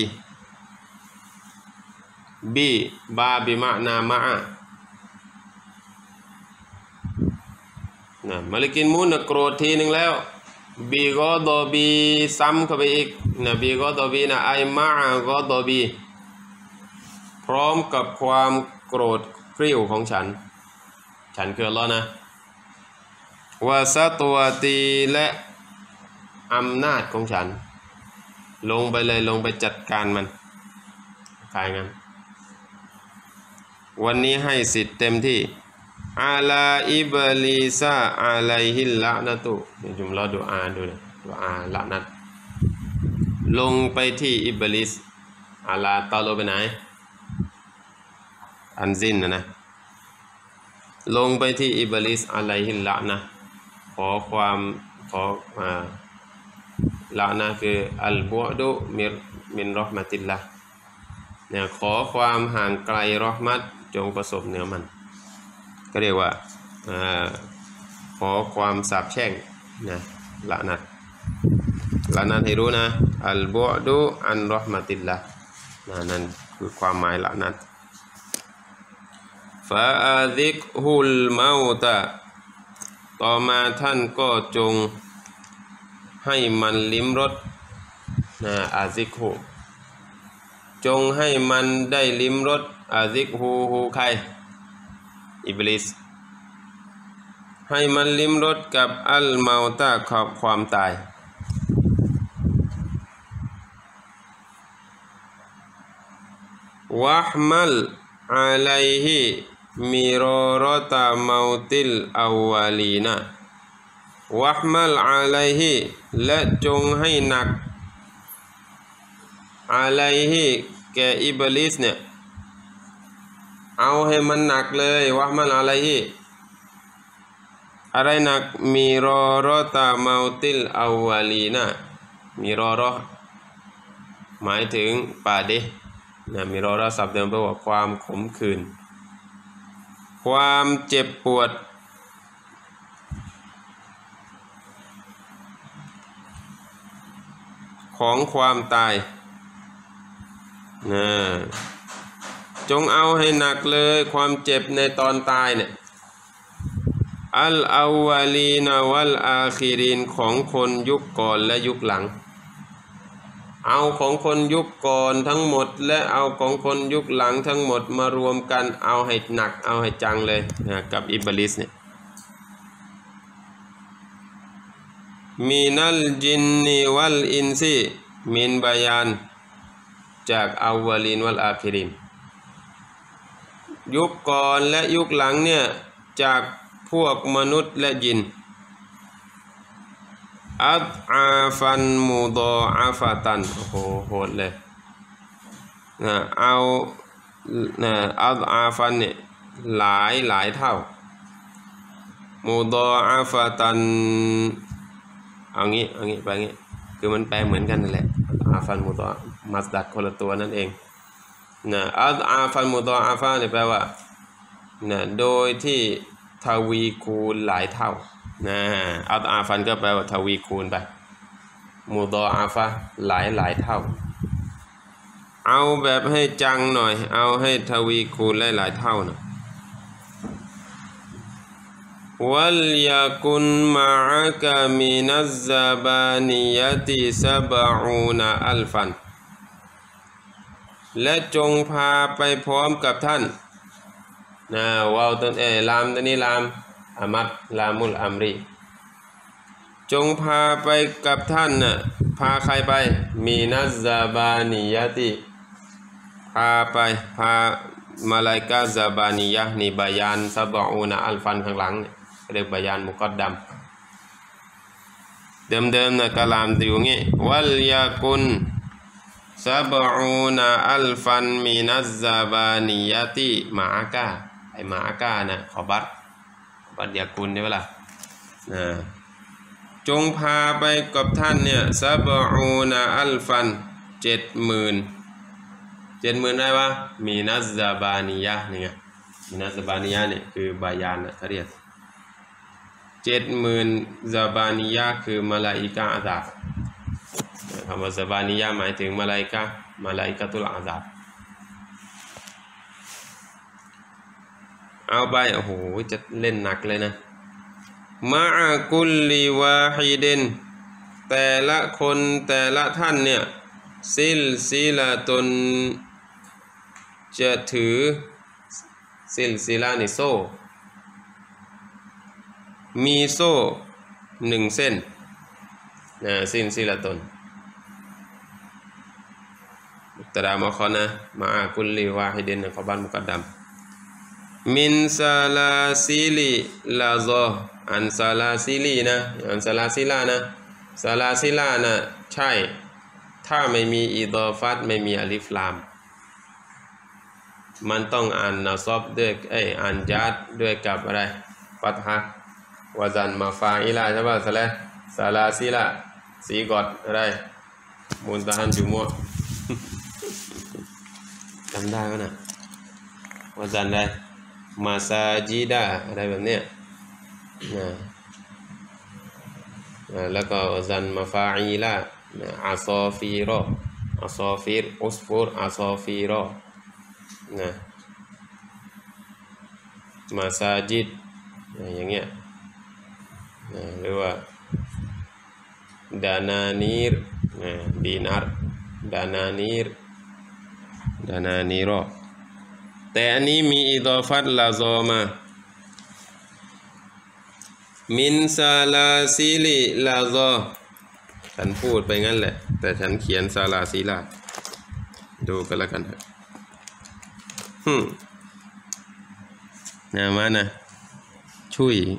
บีบาบิมะนามะนะมาลิกินมูนโกรธทีหนึ่งแล้วบีกอดบีซ้ำเข้าไปอีกนะบีกอดบีนะไอมะกอดบีพร้อมกับความโกรธกริ้วของฉันคืออัลเลาะห์นะวะซะตัวตีและอำนาจของฉันลงไปเลยลงไปจัดการมันขายงั้นวันนี้ให้สิทธิ์เต็มที่อาลาอิบลิซาอะลัยฮิลละนะตุจุมเราดูอาดูนะดูอาละนัดลงไปที่อิบลิสอาลาตาโลไปไหนอันซินนะลงไปที่อิบลิสอะลัยฮิลละนะขอละนะคืออัลบุอดุมินรอห์มะติลละเนี่ยขอความห่างไกลรอห์มัตจงประสบเหนือมันก็เรียกว่าขอความสาปแช่งนะละนัดให้รู้นะอัลบุอดุอันรอห์มะติลละนั่นคือความหมายละนัดฟาอาซิกฮุลเมาตะต่อมาท่านก็จงให้มันลิ้มรสอาซิกฮูจงให้มันได้ลิ้มรสอาซิกฮูใครอิบลิสให้มันลิ้มรสกับอัลเมาตะกับความตายวะห์มัลอะลัยฮิมิรอรตะเมาติลอาวาลีนะวะห์มัลอะลัยฮิและจงให้หนักอะลัยฮิแก่อิบลิสเนี่ยเอาให้มันหนักเลยวะห์มัลอะลัยฮิอะไรหนักมิรอรตะเมาติลอาวาลีนะมิรอรอหมายถึงปาเดมิรอรอศัพท์เดิมแปลว่าความขมขื่นความเจ็บปวดของความตายจงเอาให้หนักเลยความเจ็บในตอนตายเนี่ยอัลอาวาลีนวัลอาคิรินของคนยุคก่อนและยุคหลังเอาของคนยุคก่อนทั้งหมดและเอาของคนยุคหลังทั้งหมดมารวมกันเอาให้หนักเอาให้จังเลยกับอิบลิสเนี่ยมินัลจินนีวัลอินซีมินบายานจากอาวาลินวัลอาคิรินยุคก่อนและยุคหลังเนี่ยจากพวกมนุษย์และยินอัดอาฟันมูดออาฟาตันโอ้โหโหดเลยเอาอัดอาฟันเนี่ยหลายเท่ามูดออาฟาตันเอางี้ไปงี้คือมันแปลเหมือนกันนั่นแหละอาฟันมูดอมัสดัดคนละตัวนั่นเองอัดอาฟันมูดออาฟาเนี่ยแปลว่าโดยที่ทวีคูณหลายเท่าอัดอาฟันก็แปลว่าทวีคูณไปมูดออาฟะหลายเท่าเอาแบบให้จังหน่อยเอาให้ทวีคูณหลายเท่านะวัลยากุนมะอะกะมินัซซะบานียะติซะบะอูนะอัลฟันและจงพาไปพร้อมกับท่านวาวต้นลามตัวนี้ลามอามัดลามุลอัมรีจงพาไปกับท่านพาใครไปมีนัซซาบานียะติพามาลาอิกะซาบานียะนี่บายานซะบะอูนะอัลฟันข้างหลังเรียกบายานมุกัดดัมเดิมกะลามอยู่งี้วัลยากุนซะบะอูนะอัลฟันมีนัซซาบานียะติมาอากาไอมาอากาขอบัตยากุลได้เวลาจงพาไปกับท่านเนี่ยซะบะอูนะอัลฟัน70,000ได้ปะมีนัซซาบานียะนี่ไงมีนัซซาบานียะเนี่ยคือบายานเขาเรียก 70,000 ซาบานียะคือมาลาอิกะอาซาบคำว่าซาบานียะหมายถึงมาลาอิกะตุลอาซาบเอาไปโอ้โหจะเล่นหนักเลยนะมะอะกุลลิวาฮิดินแต่ละคนแต่ละท่านเนี่ยซิลาตุนจะถือซิลานี่โซ่มีโซ่1 เส้นซิลาตุนตรามะคอนะมะอะกุลลิวาฮิดินขบันมุกัดดัมมินซาลาซิลิลาซออันซาลาซิลีนะอันซาลาซิลานะซาลาซิลานะใช่ถ้าไม่มีอิฎอฟัตไม่มีอลิฟลามมันต้องอ่านนะซอบด้วยอ่านญัดด้วยกับอะไรฟัตฮะวะซันมาฟาอิลาใช่ป่ะซาลาซิลาสีกอดอะไรมุนตะฮันจุมัวจำได้ไหมนะวะซันได้มาซาจิดาอะไรแบบเนี้ยแล้วก็ซันมาฟาอีลาอาซอฟีรออาซอฟีรอุสฟูรอาซอฟีรอมาซาจิดอย่างเงี้ยหรือว่าดานานีรดีนาร์ดานานีรอแต่อันนี้มีอิฎอฟัตลาซอมามินซาลาซิลิลาซอฉันพูดไปงั้นแหละแต่ฉันเขียนซาลาซิลาดูกันแล้วกันเถอะมานะช่วย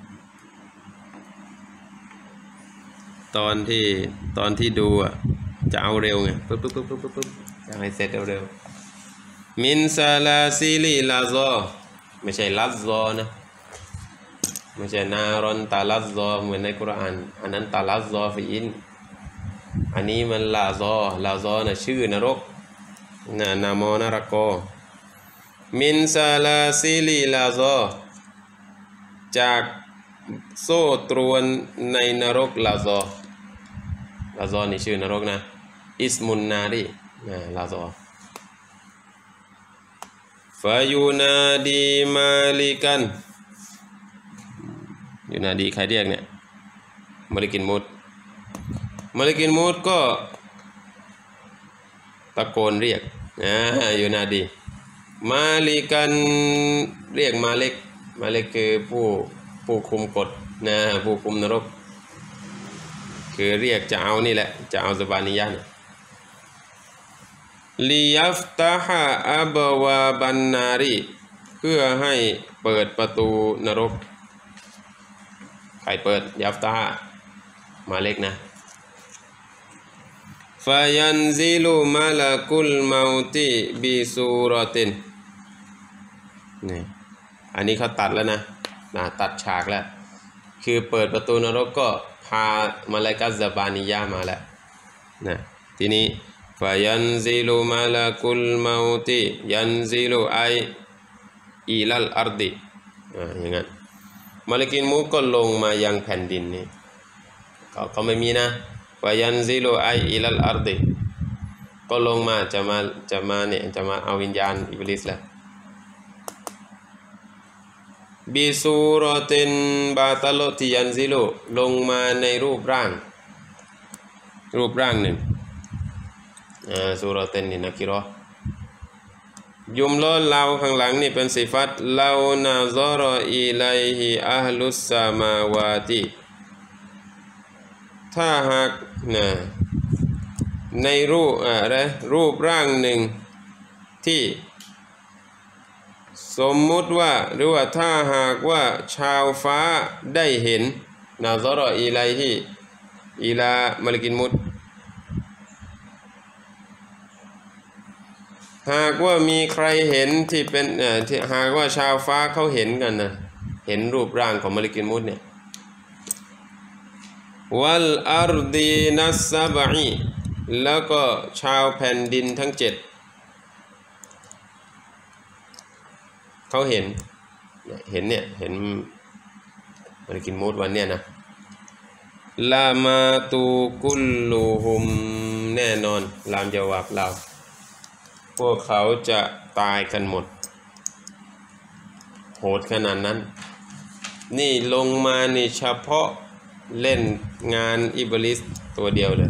ตอนที่ดูจะเอาเร็วไงปุ๊บจะให้เสร็จเร็วมินซาลาซิลิลาซอไม่ใช่ลัซซอนะไม่ใช่นารอนตาลัซซอเหมือนในกุรอานอันนั้นตาลัซซอฟีอินอันนี้มันลาซอนะชื่อนรกนามอนรกมินซาลาซิลิลาซอจากโซ่ตรวนในนรกลาซอนี่ชื่อนรกนะอิสมุนนารีลาซอฟายูนาดีมาลิกันยูนาดีใครเรียกเนี่ยมาลิกินมูดก็ตะโกนเรียกยูนาดีมาลิกันเรียกมาเล็กคือผู้คุมกฎผู้คุมนรกคือเรียกจะเอานี่แหละจะเอาซะบานียะห์ลิยัฟตะฮะอับวาบันนารีเพื่อให้เปิดประตูนรกใครเปิดยัฟตะฮะมาเล็กนะฟายันซิลุมาลากุลเมาติบิซูรอตินนี่อันนี้เขาตัดแล้วนะตัดฉากแล้วคือเปิดประตูนรกก็พามาลาอิกะฮ์ซะบานียะห์มาแล้วทีนี้ฟายันซิลุมาลากุลเมาติยันซิลุอิลัลอัรดิอย่างนั้นมาลิกินมูดก็ลงมายังแผ่นดินนี่เขาไม่มีนะฟายันซิลุอิลัลอัรดิก็ลงมาจะมาเอาวิญญาณอิบลิสแล้วบิซูรอตินบาตาโลติยันซิลุลงมาในรูปร่างหนึ่งซูรอตินนี่นะกิรอยุมโลเราข้างหลังนี่เป็นสิฟัตลานาซอรออิลัยฮิอัลลุสซามาวาติถ้าหากในรูปร่างหนึ่งที่สมมุติว่าหรือว่าถ้าหากว่าชาวฟ้าได้เห็นนาซอรออิลัยฮิอิลามะลิกินมุดหากว่ามีใครเห็นที่เป็นหากว่าชาวฟ้าเขาเห็นกันนะเห็นรูปร่างของมะลิกินมุดเนี่ยวัลอัรดีนัสซะบอีแล้วก็ชาวแผ่นดินทั้ง7เขาเห็นมาลิกินมูดวันเนี้ยนะลามาตูกุลลูฮุมแน่นอนลามจาวาบเราพวกเขาจะตายกันหมดโหดขนาดนั้นนี่ลงมานี่เฉพาะเล่นงานอิบลิสตัวเดียวเลย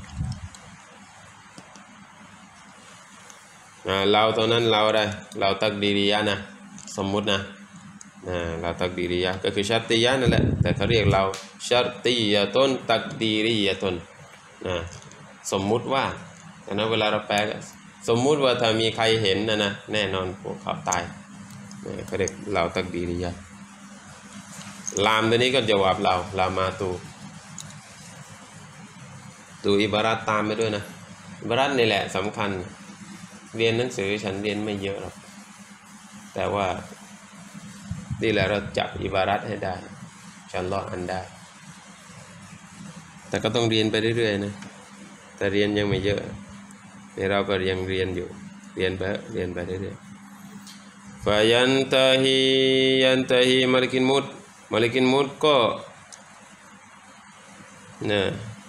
เราตอนนั้นเราได้เราตักดีริยะนะสมมุตินะเราตักดีริยะก็คือชัตติยะนั่นแหละแต่เขาเรียกเราชัตติยะต้นตักดีริยะต้นสมมุติว่านะเวลาเราแปลสมมุติว่าถ้ามีใครเห็นนะแน่นอนพวกเขาตายเขาเรียกเราตักดีริยะลามตัวนี้ก็จะวับเราลามาตูอิบารัตตามไปด้วยนะอิบารัตนี่แหละสำคัญเรียนหนังสือฉันเรียนไม่เยอะหรอกแต่ว่านี่แหละเราจับอิบารัตให้ได้ฉันรออันได้แต่ก็ต้องเรียนไปเรื่อยๆนะแต่เรียนยังไม่เยอะนี่เราก็ยังเรียนอยู่เรียนไปเรื่อยๆฟายันตาฮีมาลิกินมุดก็นะ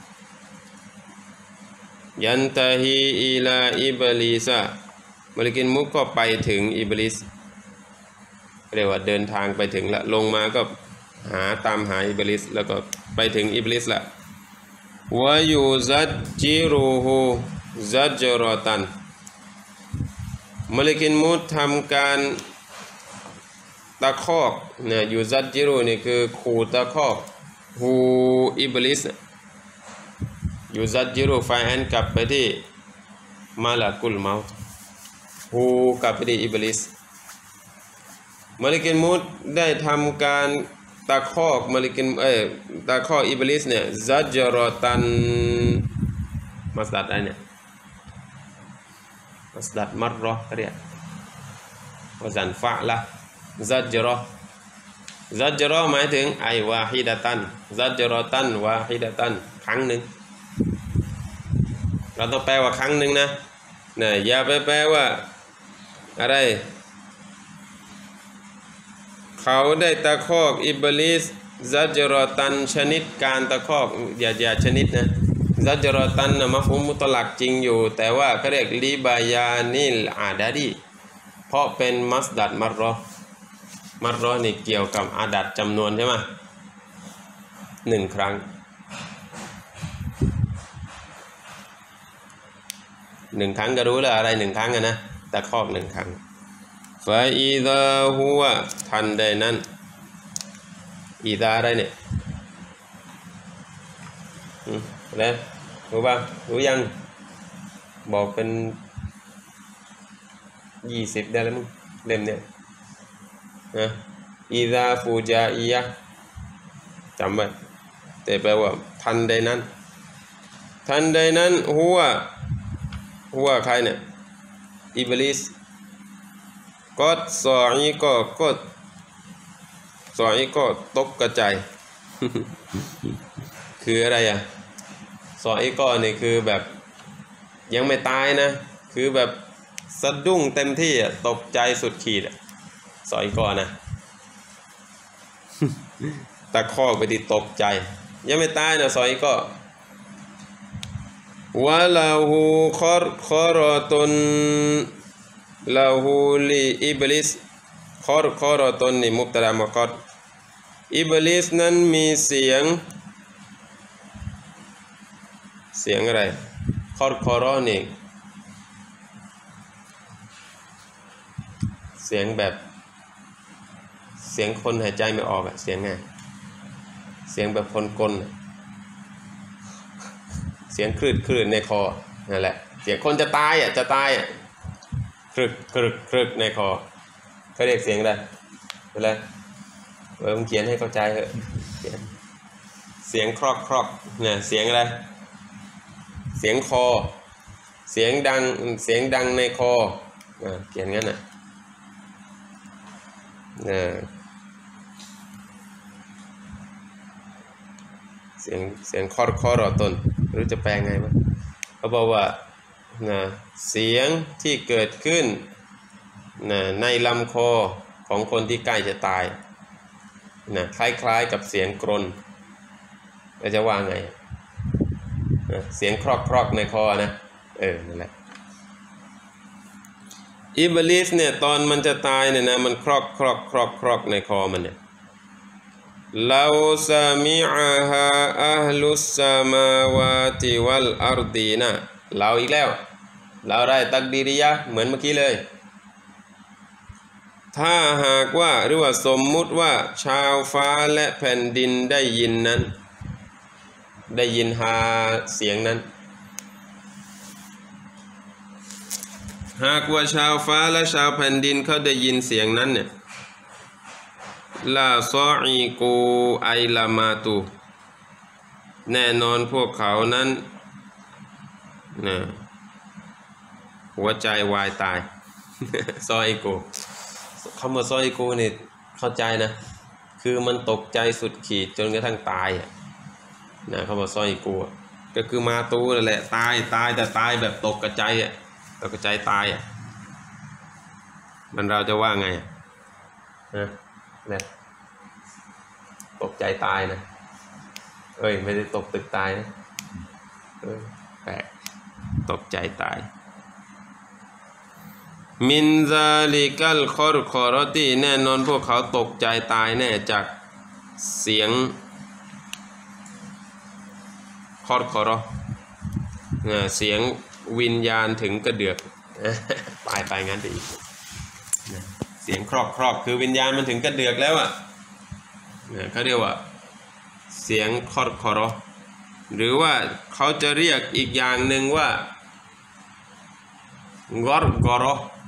ยันตาฮีอิลาอิบลิสมาลิกินมุดก็ไปถึงอิบลิสเรียกว่าเดินทางไปถึงละลงมาก็ตามหาอิบลิสแล้วก็ไปถึงอิบลิสละวะยูซัดจิรูฮูซัจรอตันมาลิกินมุดทำการตะคอกเนี่ยยูซัดจิรูนี่คือขู่ตะคอกฮูอิบลิสยูซัดจิรูไฟแอนกลับไปที่มาลากุลเมาต์ฮูกลับไปที่อิบลิสมาลิกินมุดได้ทำการตะคอกตะคอกอิบลิสเนี่ยซัจรอตันมัสดัดอะไรเนี่ยมัสดัดมัรรอเรียกวซันฟะละซัจรอหมายถึงไอวาฮิดะตันซัจรอตันวาฮิดะตันครั้งหนึ่งเราต้องแปลว่าครั้งหนึ่งนะอย่าไปแปลว่าอะไรเขาได้ตะคอกอิบลิสซัจรอตันชนิดการตะคอกอย่าชนิดนะซัจรอตันนะมะฟุมุตลักจริงอยู่แต่ว่าเขาเรียกลิบายานิลอาดาดีเพราะเป็นมัสดัดมัรรอนี่เกี่ยวกับอาดัดจำนวนใช่ไหม1 ครั้ง1 ครั้งก็รู้แล้วอะไร1 ครั้งนะตะคอก1 ครั้งฟาอิดาฮัวทันใดนั้นอิดาอะไรเนี่ยแล้วรู้ป่ะรู้ยังบอกเป็น20ได้แล้วมึงเล่มเนี่ยนะอิดาฟูจาอียะจำไว้แต่แปลว่าทันใดนั้นหัวใครเนี่ยอิบลิสก็สอยก็ตกกระจาย คืออะไรอ่ะสอยก็นี่คือแบบยังไม่ตายนะคือแบบสะดุ้งเต็มที่อ่ะตกใจสุดขีดอ่ะสอยก็นะ ตะคอกไปที่ตกใจยังไม่ตายนะสอยก็วะลาหูคอรอตุนลาหูลีอิบลิสคอรอตุนนี่มุบตะดามะกอดอิบลิสนั้นมีเสียงอะไรคอรอนี่เสียงแบบเสียงคนหายใจไม่ออกอะเสียงไงเสียงแบบคนกลเสียงคลื่นในคอนั่นแหละเสียงคนจะตายอ่ะครึกในคอเขาเรียกเสียงอะไรเป็นไรมึงเขียนให้เข้าใจเถอะเสียงครอกเนี่ยเสียงอะไรเสียงคอเสียงดังในคอเขียนงั้นน่ะเสียงคอรอต้นรู้จะแปลไงมั้ยเขาบอกว่าเสียงที่เกิดขึ้นในลำคอของคนที่ใกล้จะตายนะคล้ายๆกับเสียงกรนเราจะว่าไงเสียงครอกๆในคอนะนั่นแหละอิบลิสเนี่ยตอนมันจะตายเนี่ยนะมันครอกในคอมันเนี่ยลาซามิอาฮาอัลลุสสามาวาติวัลอัรดีนะเราอีกแล้วเราได้ตักดีริยะเหมือนเมื่อกี้เลยถ้าหากว่าหรือว่าสมมุติว่าชาวฟ้าและแผ่นดินได้ยินนั้นได้ยินหาเสียงนั้นหากว่าชาวฟ้าและชาวแผ่นดินเขาได้ยินเสียงนั้นเนี่ยลาซออีกูไอลามาตูแน่นอนพวกเขานั้นนะหัวใจวายตาย ซออีกูคำว่าซออีกูนี่เข้าใจนะคือมันตกใจสุดขีดจนกระทั่งตายนะคำว่าซออีกูก็คือมาตูนั่นแหละตายแต่ตายแบบตกกระจายตกกระจายตายมันเราจะว่าไงนะตกใจตายนะไม่ได้ตกตึกตายนะแปลกตกใจตายมินซาลิกัลคอรคอรตีแน่นอนพวกเขาตกใจตายแน่จากเสียงคอรคอรเสียงวิญญาณถึงกระเดือกไปงั้นไปอีกเสียงครอกคือวิญญาณมันถึงกระเดือกแล้วเขาเรียกว่าเสียงคอรคอรหรือว่าเขาจะเรียกอีกอย่างหนึ่งว่ากอรกอร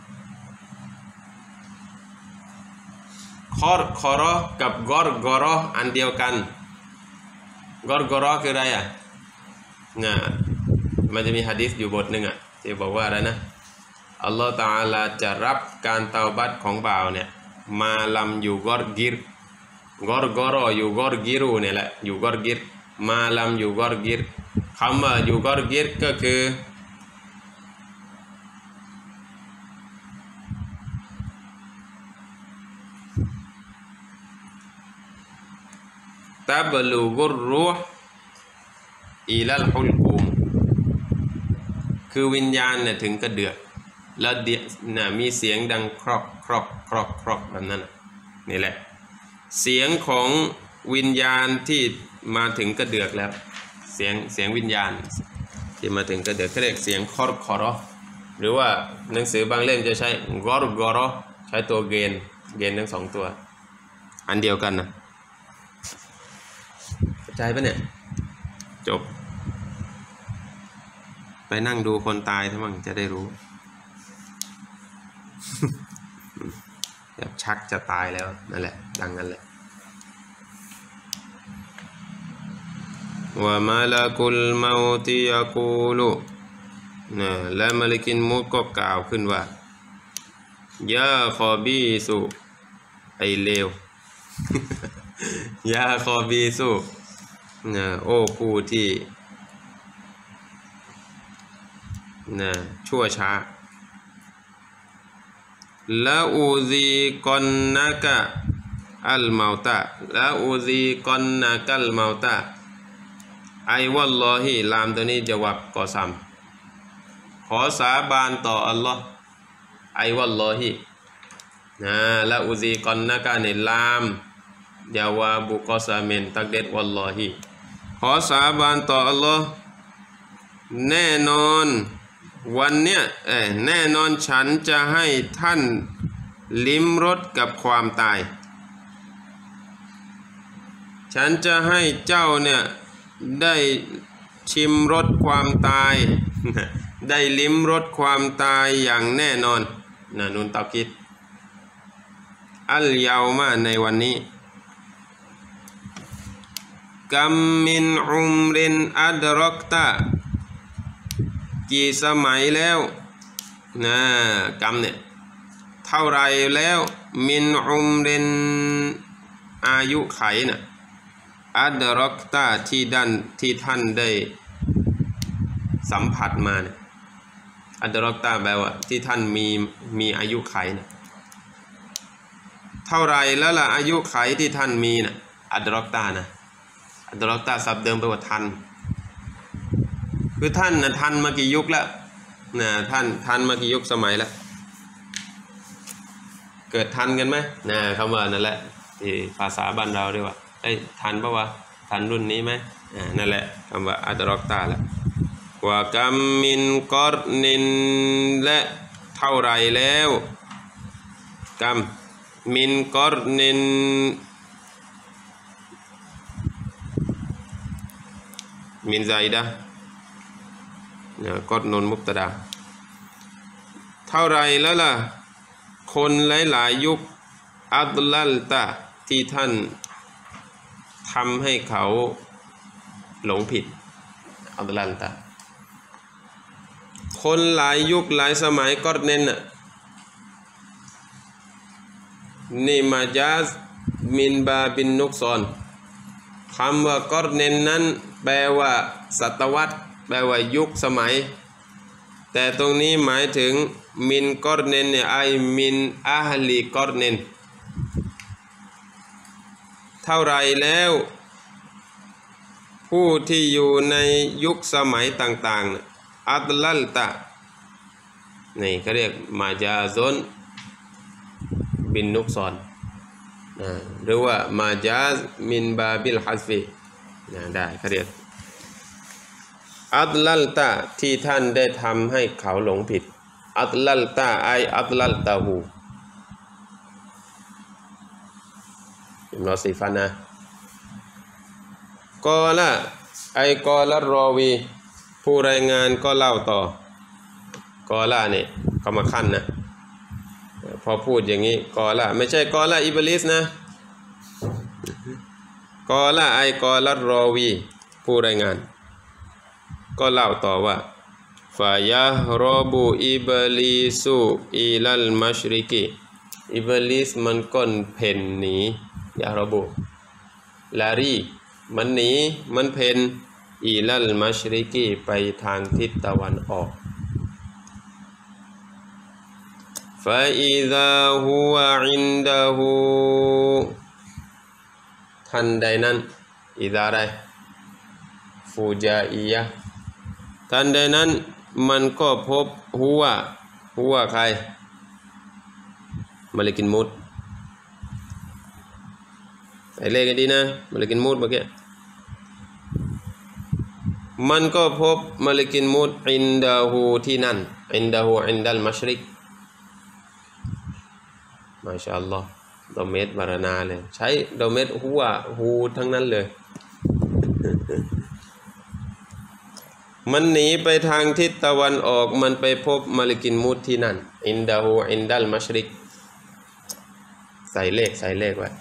คอรคอรกับกอรกอรอันเดียวกันกอรกอรคืออะไรมันจะมีหะดีษอยู่บทหนึ่งที่บอกว่าอะไรนะอัลลอฮฺตะอาลาจะรับการเตาบัตของบ่าวเนี่ยมาลำอยู่กอรกิรกอรกอรอยู่กอรกิรูเนี่ยแหละอยู่กอรกิรมาลำอยู่กอรกิรคำว่าอยู่กอรกิรก็คือตับลูกุรรูห์อิลัลฮุลกุมคือวิญญาณเนี่ยถึงกระเดือกแล้วมีเสียงดังครอกแบบนั้นนี่แหละเสียงของวิญญาณที่มาถึงกระเดือกแล้วเสียงวิญญาณที่มาถึงกระเดือกเขาเรียกเสียงคอรคอรหรือว่าหนังสือบางเล่มจะใช้กอรกอรใช้ตัวเกณฑ์ทั้งสองตัวอันเดียวกันนะเข้าใจปะเนี่ยจบไปนั่งดูคนตายทั้งมั่งจะได้รู้แบบชักจะตายแล้วนั่นแหละดังนั้นแหละว่ามาลากุลเมาติยากูลุและมาลิกินมูดก็กล่าวขึ้นว่ายาคอบีสุไอเลวยาคอบีสุโอ้ผู้ที่ชั่วช้าละอูซีกอนนักะอัลมาตะละอูซีกอนนักะอัลมาตะไอวัลลอฮิลามตัวนี้จะวับกอซัมขอสาบานต่ออัลลอฮ์ไอวัลลอฮิละอูซีกอนนักะในลามยาวาบุกอซาเมนตักเด็ดวัลลอฮิขอสาบานต่ออัลลอฮ์แน่นอนวันเนี้ยแน่นอนฉันจะให้ท่านลิ้มรสกับความตายฉันจะให้เจ้าเนี่ยได้ชิมรสความตายได้ลิ้มรสความตายอย่างแน่นอนนุนตะกิดอัลยาวมาในวันนี้กัมมินอุมรินอัดรักตะกี่สมัยแล้วกรรมเนี่ยเท่าไรแล้วมินอุมรินอายุไขอัดรักตาที่ท่านได้สัมผัสมาเนี่ยอัดรักตาแปลว่าที่ท่านมีอายุไขเท่าไรแล้วล่ะอายุไขที่ท่านมีนะอัดรอกตานะอัดรอกตาศัพท์เดิมแปลว่าทันคือท่านนะทันมากี่ยุคแล้วนะท่านทันมากี่ยุคสมัยแล้วเกิดทันกันไหมนะคำว่านั่นแหละที่ภาษาบ้านเราเรียกว่าทันปะวะทันรุ่นนี้ไหมนั่นแหละคำว่าอัดรอกตาแหละว่ากัมมินกอรนินและเท่าไรแล้วกัมมินกอรนินมินไซดะกอรนุนมุบตะดาเท่าไรแล้วล่ะคนหลายยุคอัดลัลตะที่ท่านทำให้เขาหลงผิดอัดลัลตะคนหลายยุคหลายสมัยกอรเนนน่ะนี่มาจาสมินบาบินนุกซอนคำว่ากอรเนนนั้นแปลว่าศตวรรษแปลว่ายุคสมัยแต่ตรงนี้หมายถึงมินกอรเนนเนี่ยไอมินอาฮลีกอรเนนเท่าไรแล้วผู้ที่อยู่ในยุคสมัยต่างๆอัดลัลตะนี่เขาเรียกมาจาซอนบินนุกซอนหรือว่ามาจาซมินบาบิลฮัสฟีได้เขาเรียกอัดลัลตะที่ท่านได้ทำให้เขาหลงผิดอัดลัลตะไออัดลัลตะฮูนอสิฟันนะกอละไอกอละรอวีผู้รายงานก็เล่าต่อกอละนี่ก็มาขั้นนะพอพูดอย่างนี้กอละไม่ใช่กอละอิบลิสนะกอละไอกอละรอวีผู้รายงานก็เล่าต่อว่าฟายะรอบูอิบลิสุอิลัลมัชริกีอิบลิสมันก้นเพ่นหนียะรอบูลารีมันหนีมันเพ่นอิลัลมัชริกีไปทางทิศตะวันออกฟาอิซาฮุวะอินดะฮูทันใดนั้นอิซาได้ฟูจาอียะทันใดนั้นมันก็พบหัวใครมาลิกินมูดใส่เลขกันดีนะมาลิกินมูดเมื่อกี้มันก็พบมาลิกินมูดอินดาฮูที่นั่นอินดาฮูอินดัลมัชริกมาชาอัลลอฮ์ดอเมตบารนาเลยใช้ดอเมตฮูทั้งนั้นเลยมันหนีไปทางทิศตะวันออกมันไปพบมาลิกินมูดที่นั่นอินดาฮูอินดัลมัชริกใส่เลขไว้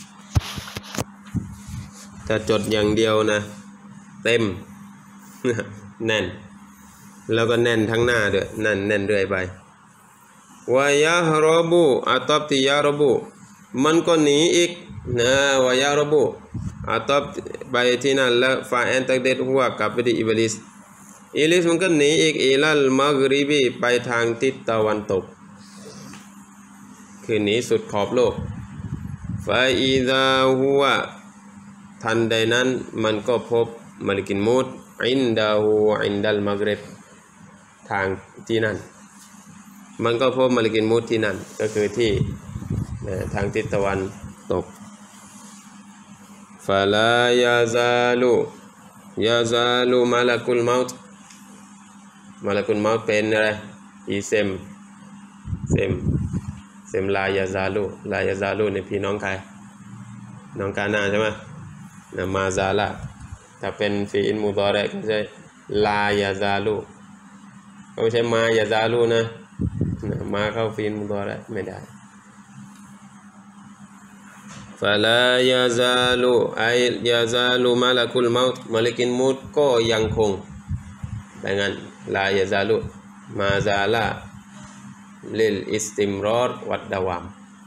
ถ้าจดอย่างเดียวนะเต็มแน่นแล้วก็แน่นทั้งหน้าด้วยแน่นเรื่อยไปวายะรอบูอัตบติยารบูมันก็หนีอีกนะวายะรอบูอัตบไปที่นั่นแล้วฟาแอนตักเดตหัวกลับไปที่อิบลิสมันก็หนีอีกอิลัลมักริบีไปทางทิศตะวันตกคือหนีสุดขอบโลกฟาอิซาฮุวะทันใดนั้นมันก็พบมาลิกินมูดอินดาฮูอินดัลมักริบทางที่นั่นมันก็พบมาลิกินมูดที่นั่นก็คือที่ทางทิศตะวันตกฟาลายาซาลูมาลากุลเมาต์เป็นอะไรอีเซมลายาซาลูในพี่น้องใครน้องกานาใช่ไหมนะมาซาลาถ้าเป็นฟีอินมุฎอเราะห์ก็ใช่ลายาซาลูก็ไม่ใช่มายาซาลูนะมาเข้าฟีอินมุฎอเราะห์ไม่ได้ฟาลายาซาลูยาซาลูมาลากุลเมาต์มาลิกินมูดก็ยังคงดังนั้นลายาซาลูมาซาลาลิลอิสติมรอรวัดดาวาม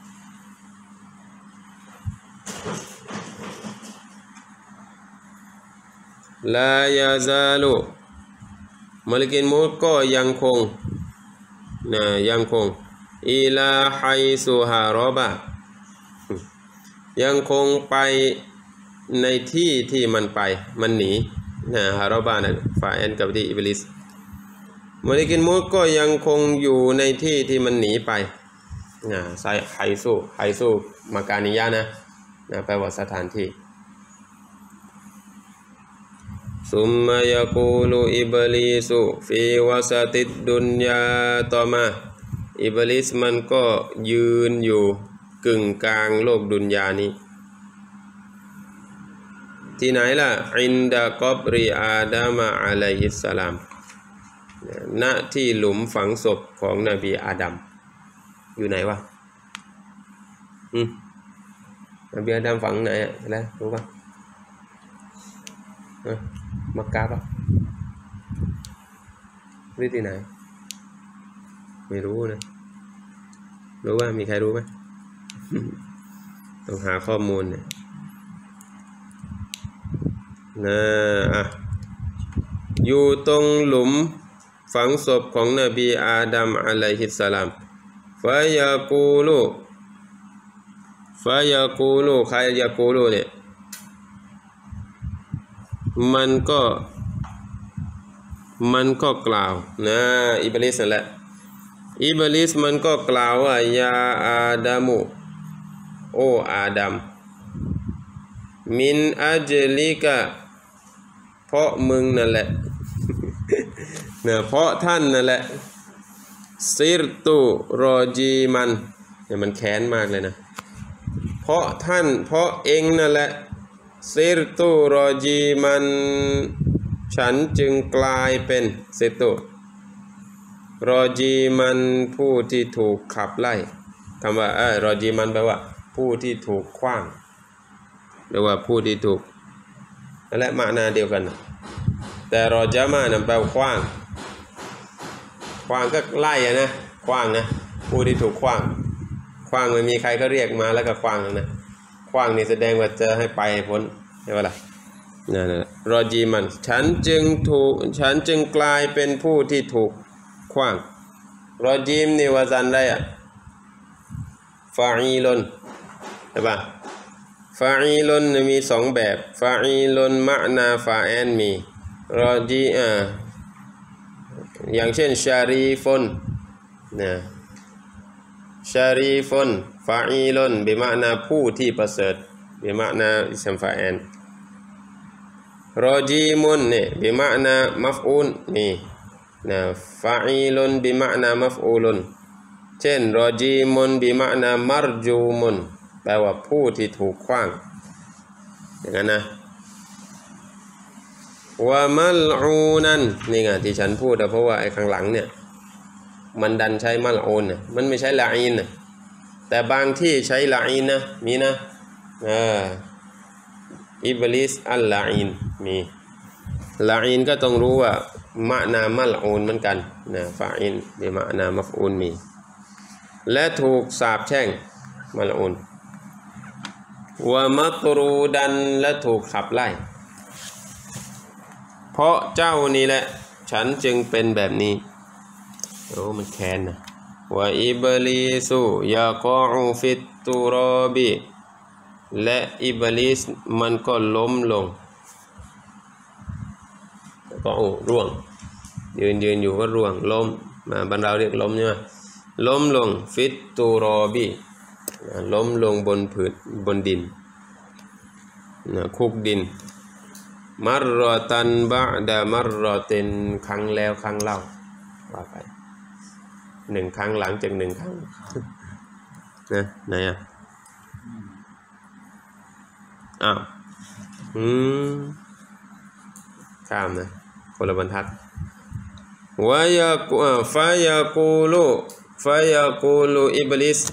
ลายาซาลูมาลิกินมูดก็ยังคงอิลาไฮซุฮารอบะยังคงไปในที่ที่มันไปมันหนีนะฮารอบานะฝ่ายแอนกับที่อิบลิสมาลิกินมูดก็ยังคงอยู่ในที่ที่มันหนีไปนะไซไฮซูมาการนิยะนะแปลว่าสถานที่ซุมมายากูลูอิบลิสุฟีวาสติดดุนยาต่อมาอิบลิสมันก็ยืนอยู่กึ่งกลางโลกดุนยานี้ที่ไหนล่ะอินดะกอบริอาดามะอะลัยฮิสสลามณที่หลุมฝังศพของนบีอาดัมอยู่ไหนวะนบีอาดัมฝังไหนอะอะไรรู้ปะมักกะปะหรือที่ไหนไม่รู้นะรู้ว่ามีใครรู้ไหม ต้องหาข้อมูลเนี่ยอยู่ตรงหลุมฝังศพของนบีอาดัมอะลัยฮิสสลามฟายากูลูใครยากูลูเนี่ยมันก็กล่าวนะอิบลิสนั่นแหละอิบลิสมันก็กล่าวว่ายาอาดัมุโออาดัมมินอัจลิกะเพราะมึงนั่นแหละเนี่ยเพราะท่านนั่นแหละซิรตุรอจีมันเนี่ยมันแค้นมากเลยนะเพราะท่านเพราะเองนั่นแหละซิรตุรอจีมันฉันจึงกลายเป็นซิรตุรอจีมันผู้ที่ถูกขับไล่คำว่ารอจีมันแปลว่าผู้ที่ถูกขว้างหรือว่าผู้ที่ถูกและมานาเดียวกันแต่รอจามานั่นแปลว่าขว้างก็ไล่นะขว้างนะผู้ที่ถูกขว้างไม่มีใครก็เรียกมาแล้วก็ขว้างนะขว้างนี่แสดงว่าจะให้ไปพ้นใช่ไหมล่ะนั่นรอจีมันฉันจึงกลายเป็นผู้ที่ถูกขว้างรอจีมนี่วาซันได้อะฟาอีลนใช่ป่ะฟาอีลนมีสองแบบฟาอีลนมะนาฟาแอนมีรอจีอย่างเช่นชารีฟนนะชารีฟนฟาอีลนบิมะนาผู้ที่ประเสริฐบิมะนาอิสมฟาแอนรอจีมุนเนี่ยบิมะนามัฟอูลนี่นะฟาอีลนบิมะนามัฟอูลนเช่นรอจีมุนบิมะนามารจูมุนแปลว่าผู้ที่ถูกขว้างอย่างนั้นนะวะมัลอูนันนี่ไงที่ฉันพูดเพราะว่าไอ้ข้างหลังเนี่ยมันดันใช้มัลอูนนะมันไม่ใช่ละอีนนะแต่บางที่ใช้ละอีนนะมีนะอิบลิสอัลละอีนมีละอีนก็ต้องรู้ว่ามะนามัลอูนเหมือนกันนะฟาอินบิมะนามัฟอูนมีและถูกสาปแช่งมัลอูนวะมัตรูดันและถูกขับไล่เพราะเจ้านี่แหละฉันจึงเป็นแบบนี้โอ้มันแค้นนะวะอิบลิสุยากออูฟิตตุรอบีและอิบลิสมันก็ล้มลงก็ร่วงยืนอยู่ก็ร่วงล้มมาบรรดาเรียกล้มใช่ไหมล้มลงฟิตตูรอบีล้มลงบนดินคุกดินมัรรอตันบะดามัรรอเต็นครั้งแล้วครั้งเล่าว่าไป1 ครั้งหลังจาก1 ครั้งนะไหนอ่ะข้ามนะคนละบรรทัดวะยากูฟายากูลูอิบ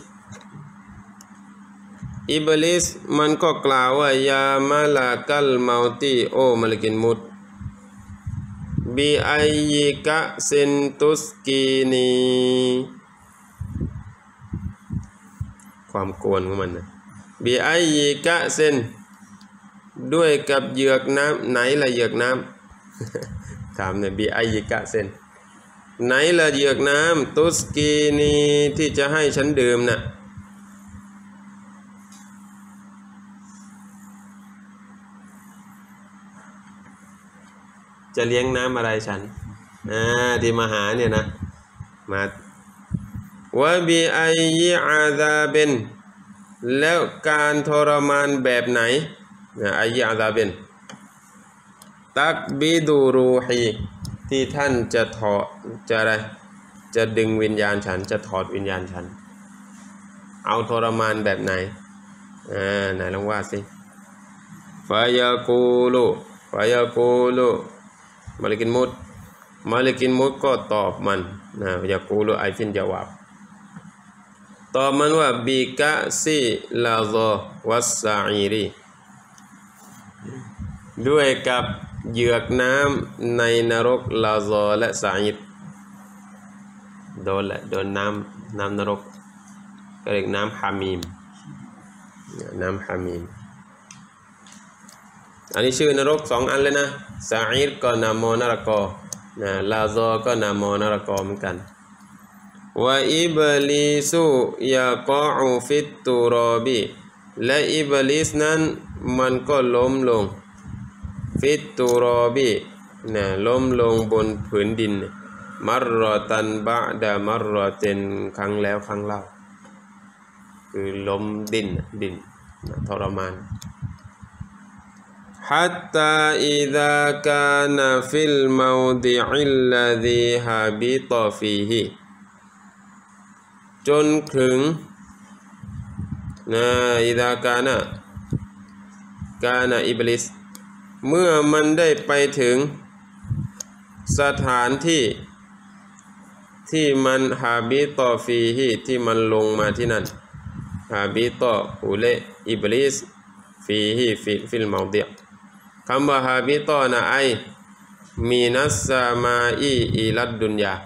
ลิสมันก็กล่าวว่ายามาลากัลเมาตีโอมลกินมุตบิอัยยิกะซินตุสกีนีความโกวนของมันนะบิอัยยิกะซินด้วยกับเหยือกน้ำไหนละเหยือกน้ำถามเนี่ยบิอัยยิกะซินไหนละเหยือกน้ำตุสกีนีที่จะให้ฉันดื่มน่ะจะเลี้ยงน้ำอะไรฉันที่มาหาเนี่ยนะมาวะบิอัยยิอาซาเบนแล้วการทรมานแบบไหนอัยยิอาซาเบนตักบิดูรูฮีที่ท่านจะถอดจะอะไรจะดึงวิญญาณฉันจะถอดวิญญาณฉันเอาทรมานแบบไหนไหนลองว่าสิฟายากูลูมาลิกินมุดก็ตอบมันยากูลูไอฟินจาวาบตอบมันว่าบิกะซิลาซอวัสซาอีรีด้วยกับเหยือกน้ำในนรกลาซอและซาอีรโดนน้ำนรกก็เรียกน้ำฮามีมอันนี้ชื่อนรก2 อันเลยนะซาอีรก็นามอนรกลาซอก็นามอนรกเหมือนกันวะอิบลิสุยากออุฟิตตุรอบีและอิบลิสนั้นมันก็ล้มลงฟิตตุรอบีล้มลงบนผืนดินมัรรอตันบะดะมัรรอเตนครั้งแล้วครั้งเล่าคือล้มดินทรมานحتى إذا كان في الموضع الذي هبط فيه จนถึงอิดากานะอิบลิสเมื่อมันได้ไปถึงสถานที่มันฮาบิตอฟีฮีที่มันลงมาที่นั่นฮาบิตออุเลอิบลิสฟีฮีฟิลมาดิคำว่าฮาบิตอนะไอมีนัสซามาอีอิลัดดุนยา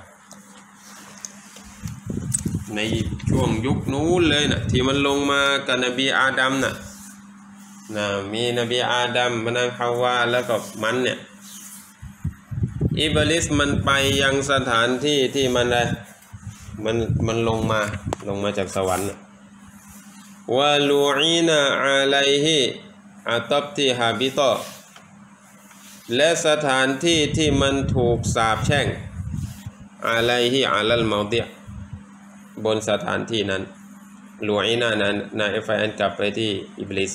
ในช่วงยุคนู้นเลยนะที่มันลงมากับนบีอาดัมมีนบีอาดัมมานางฮาวาแล้วก็มันเนี่ยอิบลิสมันไปยังสถานที่ที่มันอะไรมันลงมาจากสวรรค์วะลูอีนาอะลัยฮิอาตับที่ฮาบิตอและสถานที่ที่มันถูกสาปแช่งอะลัยฮิอะลัลเมาดิะบนสถานที่นั้นลูอีนานั้นFIN กลับไปที่อิบลิส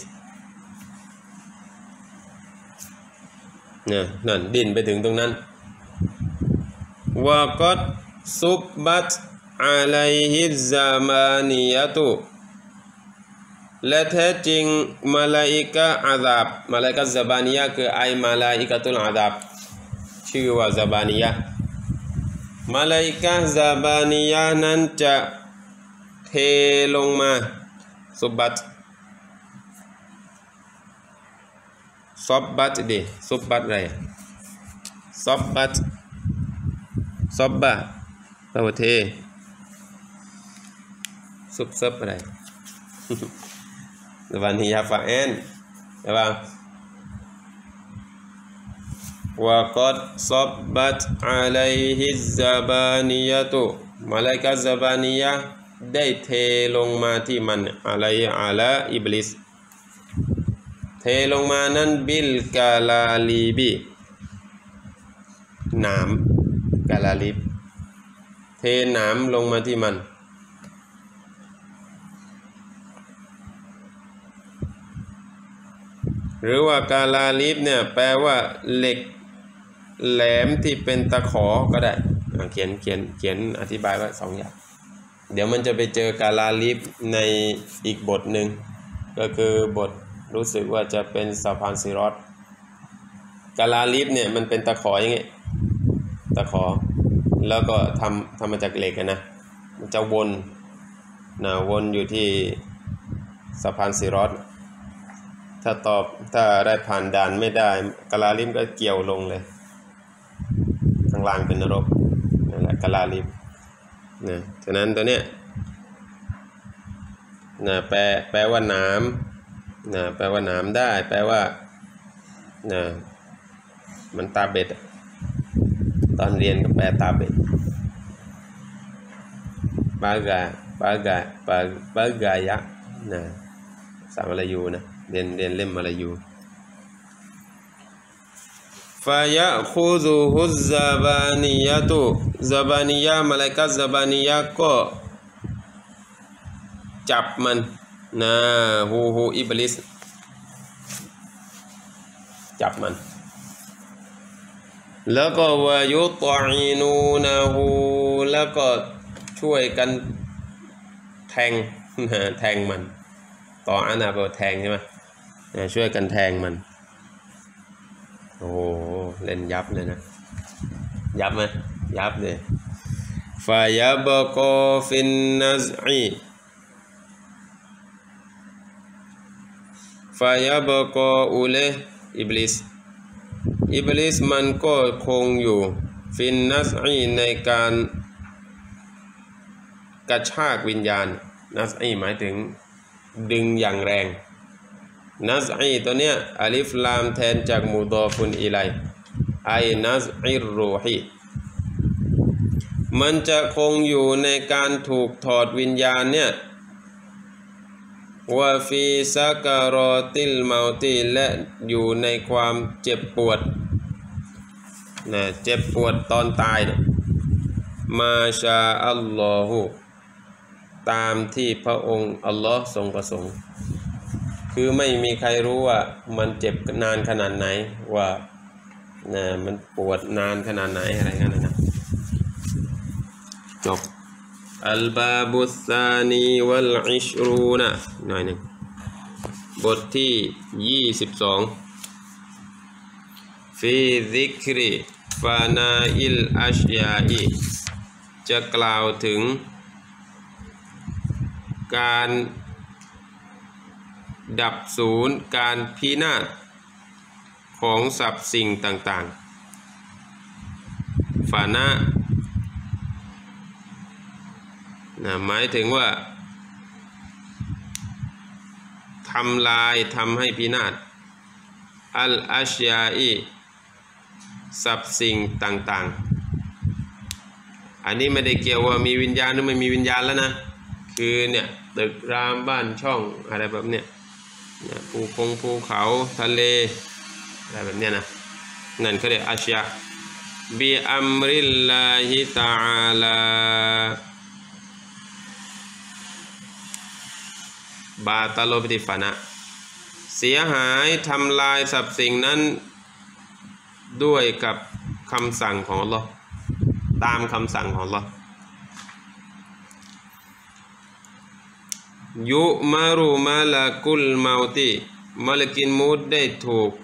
นั่นดิ้นไปถึงตรงนั้นวะกัดซุบบัตอะลัยฮิซามานียะตุและแท้จริงมาลาอิกะอาซาบมาลาอิกะซาบานียะคือไอมาลาอิกะตุลอาซาบชื่อว่าซาบานียะมาลาอิกะซาบานียะนั้นจะเทลงมาซุบบัตดิซุบบัตอะไรซุบบัตซอบบะแปลว่าเทซุบซับอะไรซาบานียะฟาเอนใช่ป่ะวะกัดซับบัตอะลัยฮิซาบานียะตุมาลาอิกะซาบานียะได้เทลงมาที่มันอะลัยอะลาอิบลิสเทลงมานั้นบิลกาลาลีบีหนามกาลาลิบเทหนามลงมาที่มันหรือว่ากาลาลิบเนี่ยแปลว่าเหล็กแหลมที่เป็นตะขอก็ได้เขียนอธิบายว่า2 อย่างเดี๋ยวมันจะไปเจอกาลาลิบในอีกบทหนึ่งก็คือบทรู้สึกว่าจะเป็นสะพานซิรอตกาลาลิบเนี่ยมันเป็นตะขออย่างงี้ตะขอแล้วก็ทำมาจากเหล็กนะมันจะวนอยู่ที่สะพานซิรอตถ้าได้ผ่านด่านไม่ได้กาลาลิบก็เกี่ยวลงเลยข้างล่างเป็นนรกนั่นแหละกาลาลิบฉะนั้นตัวเนี้ยแปลว่าน้ำแปลว่าน้ำได้แปลว่ามันตาเบ็ดตอนเรียนก็แปลตาเบ็ดบากายะสามมลายูนะเรียนเล่มมลายูฟายะคูซุฮุซาบานียะตุซาบานียะมาลาอิกะฮ์ซาบานียะก็จับมันนะฮูอิบลิสจับมันแล้วก็วายุตอีนูนะฮูแล้วก็ช่วยกันแทงแทงมันต่ออานาแปลว่าแทงใช่ไหมช่วยกันแทงมันโอ้เล่นยับเลยนะยับไหมยับเลยฟายะบกอฟินนัซอีฟายะบกออุเลอิบลิสมันก็คงอยู่ฟินนัซอีในการกระชากวิญญาณนัซอีหมายถึงดึงอย่างแรงนัซอีตัวเนี้ยอาลิฟลามแทนจากมุดอฟุนอิลัยไอนัซอิรรูฮีมันจะคงอยู่ในการถูกถอดวิญญาณเนี่ยว่าฟีซักรอติลเมาตีและอยู่ในความเจ็บปวดนะเจ็บปวดตอนตายนะมาชาอัลลอฮุตามที่พระองค์อัลลอฮ์ทรงประสงค์คือไม่มีใครรู้ว่ามันเจ็บนานขนาดไหนว่านะมันปวดนานขนาดไหนอะไรงั้นนะจบอัลบาบุสซานีวัลอิชรูนะหน่อยหนึ่งบทที่22ฟีซิกริฟานาอิลอัชยาอีจะกล่าวถึงการดับศูนย์การพินาศของสรรพสิ่งต่างๆฟานะหมายถึงว่าทำลายทำให้พินาศอัลอัชยาอีสรรพสิ่งต่างๆอันนี้ไม่ได้เกี่ยวว่ามีวิญญาณหรือไม่มีวิญญาณแล้วนะคือเนี่ยตึกรามบ้านช่องอะไรแบบเนี้ยภูเขาทะเลอะไรแบบเนี้ยนะนั่นเขาเรียกอัชยาบิอัมริลลาฮิตะอาลาบาตาโลปิติฟานะเสียหายทำลายสรรพสิ่งนั้นด้วยกับคำสั่งของอัลลอฮ์ตามคำสั่งของอัลลอฮ์ยุมารุมาลากุลเมาติมาลกินมูดได้ถูก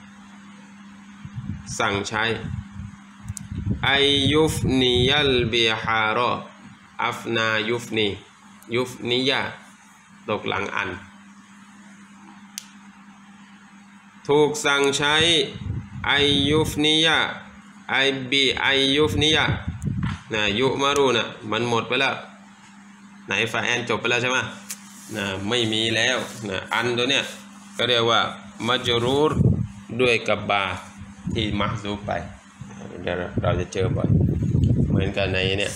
สั่งใช้อายุฟนียัลบิฮารออัฟนายุฟนียะตกหลังอันถูกสั่งใช้อายุฟนียะอายุฟนียะนะยุมารุนะมันหมดไปแล้วไหนฟาแอนจบไปแล้วใช่ไหมนะไม่มีแล้วนะอันตัวเนี้ยก็เรียกว่ามัจรูรด้วยกับบาที่มักซูไปเราจะเจอบ่อยเหมือนกันในเนี่ย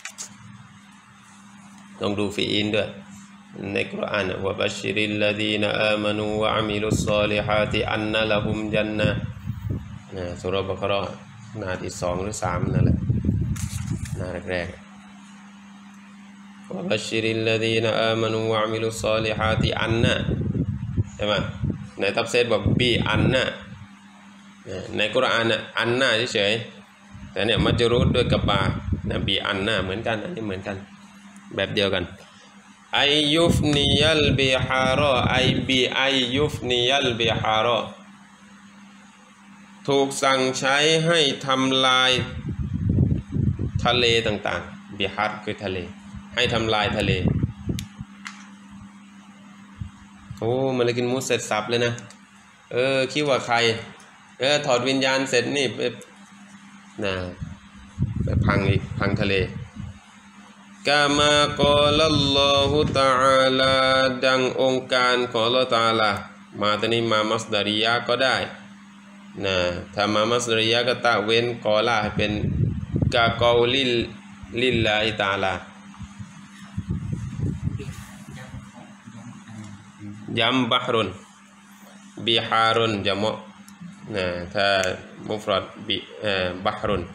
ต้องดูฟีอินด้วยในกุรอานว่าบัชชิริลลดีนอามานูวะอามิลุศศอลิฮาติอันนะละฮุมญันนะสุเราะห์บะเกาะฮ์หน้าที่2หรือ3นั่นแหละหน้าแรกๆว่าบัชชิริลลดีนอามานูวะอามิลุศศอลิฮาติอันนะใช่ไหมในตัฟซีรบอกบีอันนะในกุรอานอันนะเฉยๆแต่เนี่ยมัจรูรด้วยกับบานะบีอันนะเหมือนกันอันนี้เหมือนกันแบบเดียวกันอายุฟนียัลบิฮารออายุฟนียัลบิฮารอถูกสั่งใช้ให้ทำลายทะเลต่างๆบิฮารคือทะเลให้ทำลายทะเลโอ้มาเลยกินมูสเสร็จสับเลยนะคิดว่าใครถอดวิญญาณเสร็จนี่ไปพังทะเลกามากอลัลลอฮุตะอาลาดังองค์การของอัลเลาะห์ตะอาลามาตอนนี้มามัสดาริยะก็ได้ถ้ามามัสดาริยะก็ตะเว้นกอลาให้เป็นกะกอลิลลาฮิตะอาลายัมบะฮรุนบิฮารุนจะเหมาะนะถ้ามุฟรดบิบัฮรุน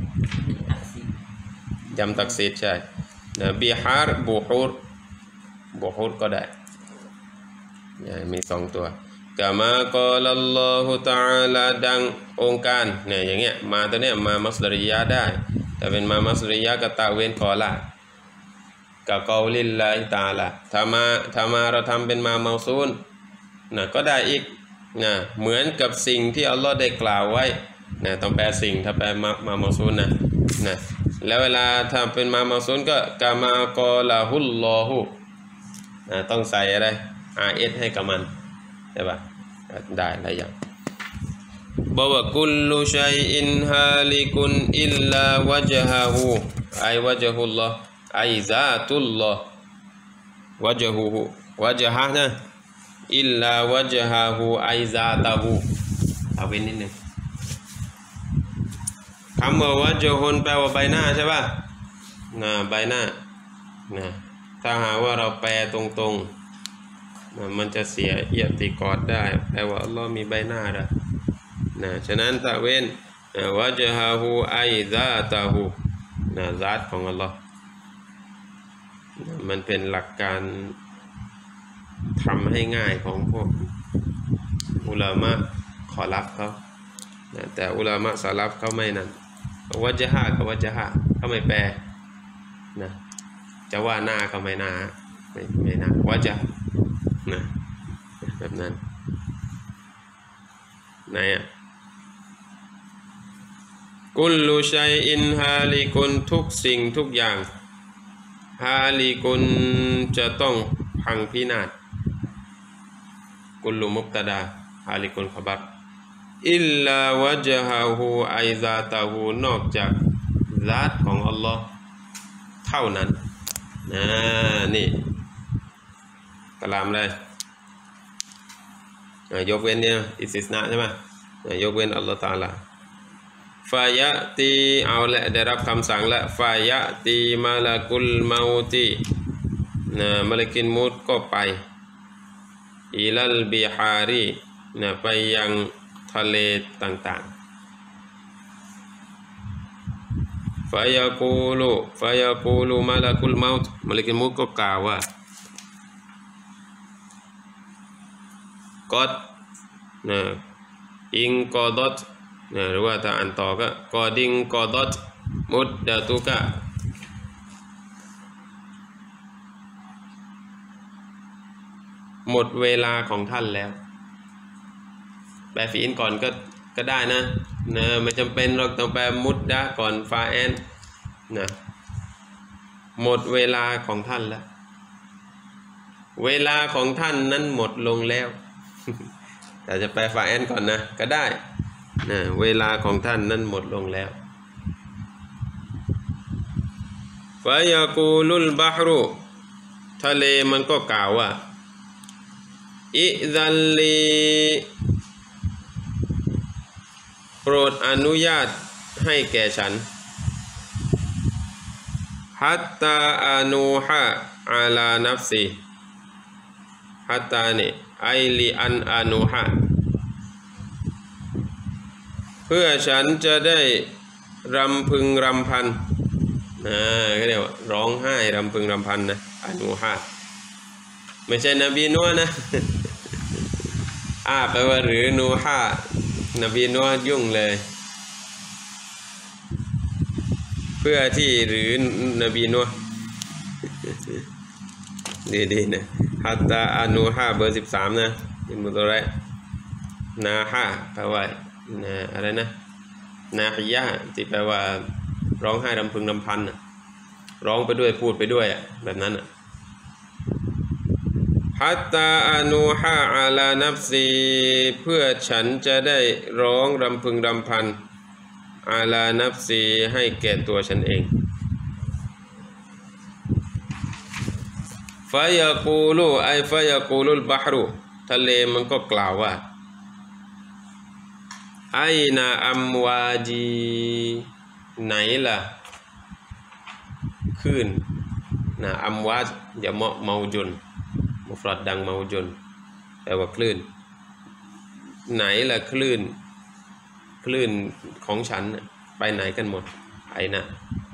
จำตักซีดใช่นะบิฮาร์บูฮูรก็ได้มี2ตัวกามากอลัลลอฮุตะอาลาดังองค์การเนี่ยอย่างเงี้ยมาตัวเนี้ยมามัสดาริยะได้แต่เป็นมามัสดาริยะกับตะเวนกอละกับกอลิลลาฮิตะอาลาถ้ามาเราทำเป็นมาเมาซูนนะก็ได้อีกนะเหมือนกับสิ่งที่อัลลอฮ์ได้กล่าวไว้นะต้องแปลสิ่งถ้าแปลมาเมาซูนนะแล้วเวลาทำเป็นมาเมาซูนก็กามากอลาฮุลลอฮุต้องใส่อะไรRS ให้กับมันใช่ป่ะได้หลายอย่างบอกว่ากุลลุชัยอินฮาลิกุนอิลลาวะจฮะฮูไอวะจฮุลลอฮ์ไอซาตุลลอฮ์วะจฮูวะจฮะนะอิลลาวะจฮะฮูไอซาตะฮูเอาเป็นนิดนึงคำว่าวะจฮุนแปลว่าใบหน้าใช่ป่ะใบหน้าถ้าหาว่าเราแปลตรงๆมันจะเสียเอียติกอดได้แปลว่าอัลลอฮ์มีใบหน้าละฉะนั้นตะเวนวะจฮะฮูไอซาตะฮูซาตของอัลลอฮ์มันเป็นหลักการทำให้ง่ายของพวกอุลามะขอรับเขาแต่อุลามะสาลับเขาไม่นั่นวะจฮะกับวะจฮะเขาไม่แปลจะว่าหน้าก็ไม่หน้าไม่หน้าวะจฮะแบบนั้นไหนกุลลุชัยอินฮาลิกุนทุกสิ่งทุกอย่างฮาลิกุนจะต้องพังพินาศกุลลุมุบตะดาฮาลิกุนขบัรอิลลาวะจฮะฮูไอซาตะฮูนอกจากซาตของอัลลอฮ์เท่านั้นนี่กลามเลยยกเว้นเนี่ยอิสติสนะใช่ไหมยกเว้นอัลลอฮฺตะอาลาฟายะตีเอาละได้รับคำสั่งละฟายะตีมาลากุลเมาตีมลากินมูดก็ไปอิลัลบิฮารีไปยังทะเลต่างๆฟายะกูลูมาลากุลเมาต์มลากินมูดก็กล่าวว่ากอดอิงกอดอตหรือว่าถ้าอ่านต่อก็กอดิงกอดอตมุดดะตุกะหมดเวลาของท่านแล้วแปลฟีนก่อนก็ได้นะไม่จำเป็นเราต้องแปลมุดดะก่อนฟาแอนหมดเวลาของท่านแล้วเวลาของท่านนั้นหมดลงแล้วแต่จะแปลฟาแอนก่อนนะก็ได้เวลาของท่านนั้นหมดลงแล้วฟายากูลุลบาฮรุทะเลมันก็กล่าวว่าอิซัลลีโปรดอนุญาตให้แก่ฉันฮัตตาอานูฮะอาลานัฟซีฮัตตานี่ไอลีอันอานูฮะเพื่อฉันจะได้รำพึงรำพันก็เรียกว่าร้องไห้รำพึงรำพันนะอานูฮะไม่ใช่นบีนัวนะแปลว่าหรือนูฮะนบีนัวยุ่งเลยเพื่อที่หรือนบีนัวดีๆนะฮัตตาอานูฮะเบอร์13นะเป็นมุตระนาฮะแปลว่าอะไรนะนาฮิยะที่แปลว่าร้องไห้รำพึงรำพันร้องไปด้วยพูดไปด้วยแบบนั้นฮัตตาอานูฮะอาลานัฟซีเพื่อฉันจะได้ร้องรำพึงรำพันอาลานัฟซีให้แก่ตัวฉันเองฟายากูลูฟายากูลุลบาฮรุทะเลมันก็กล่าวว่าไอนาอัมวาจีไหนล่ะคลื่นอัมวาจอย่าเมาจุนมุฟรัดดังเมาจุนแปลว่าคลื่นไหนล่ะคลื่นคลื่นของฉันไปไหนกันหมดไอ้นะ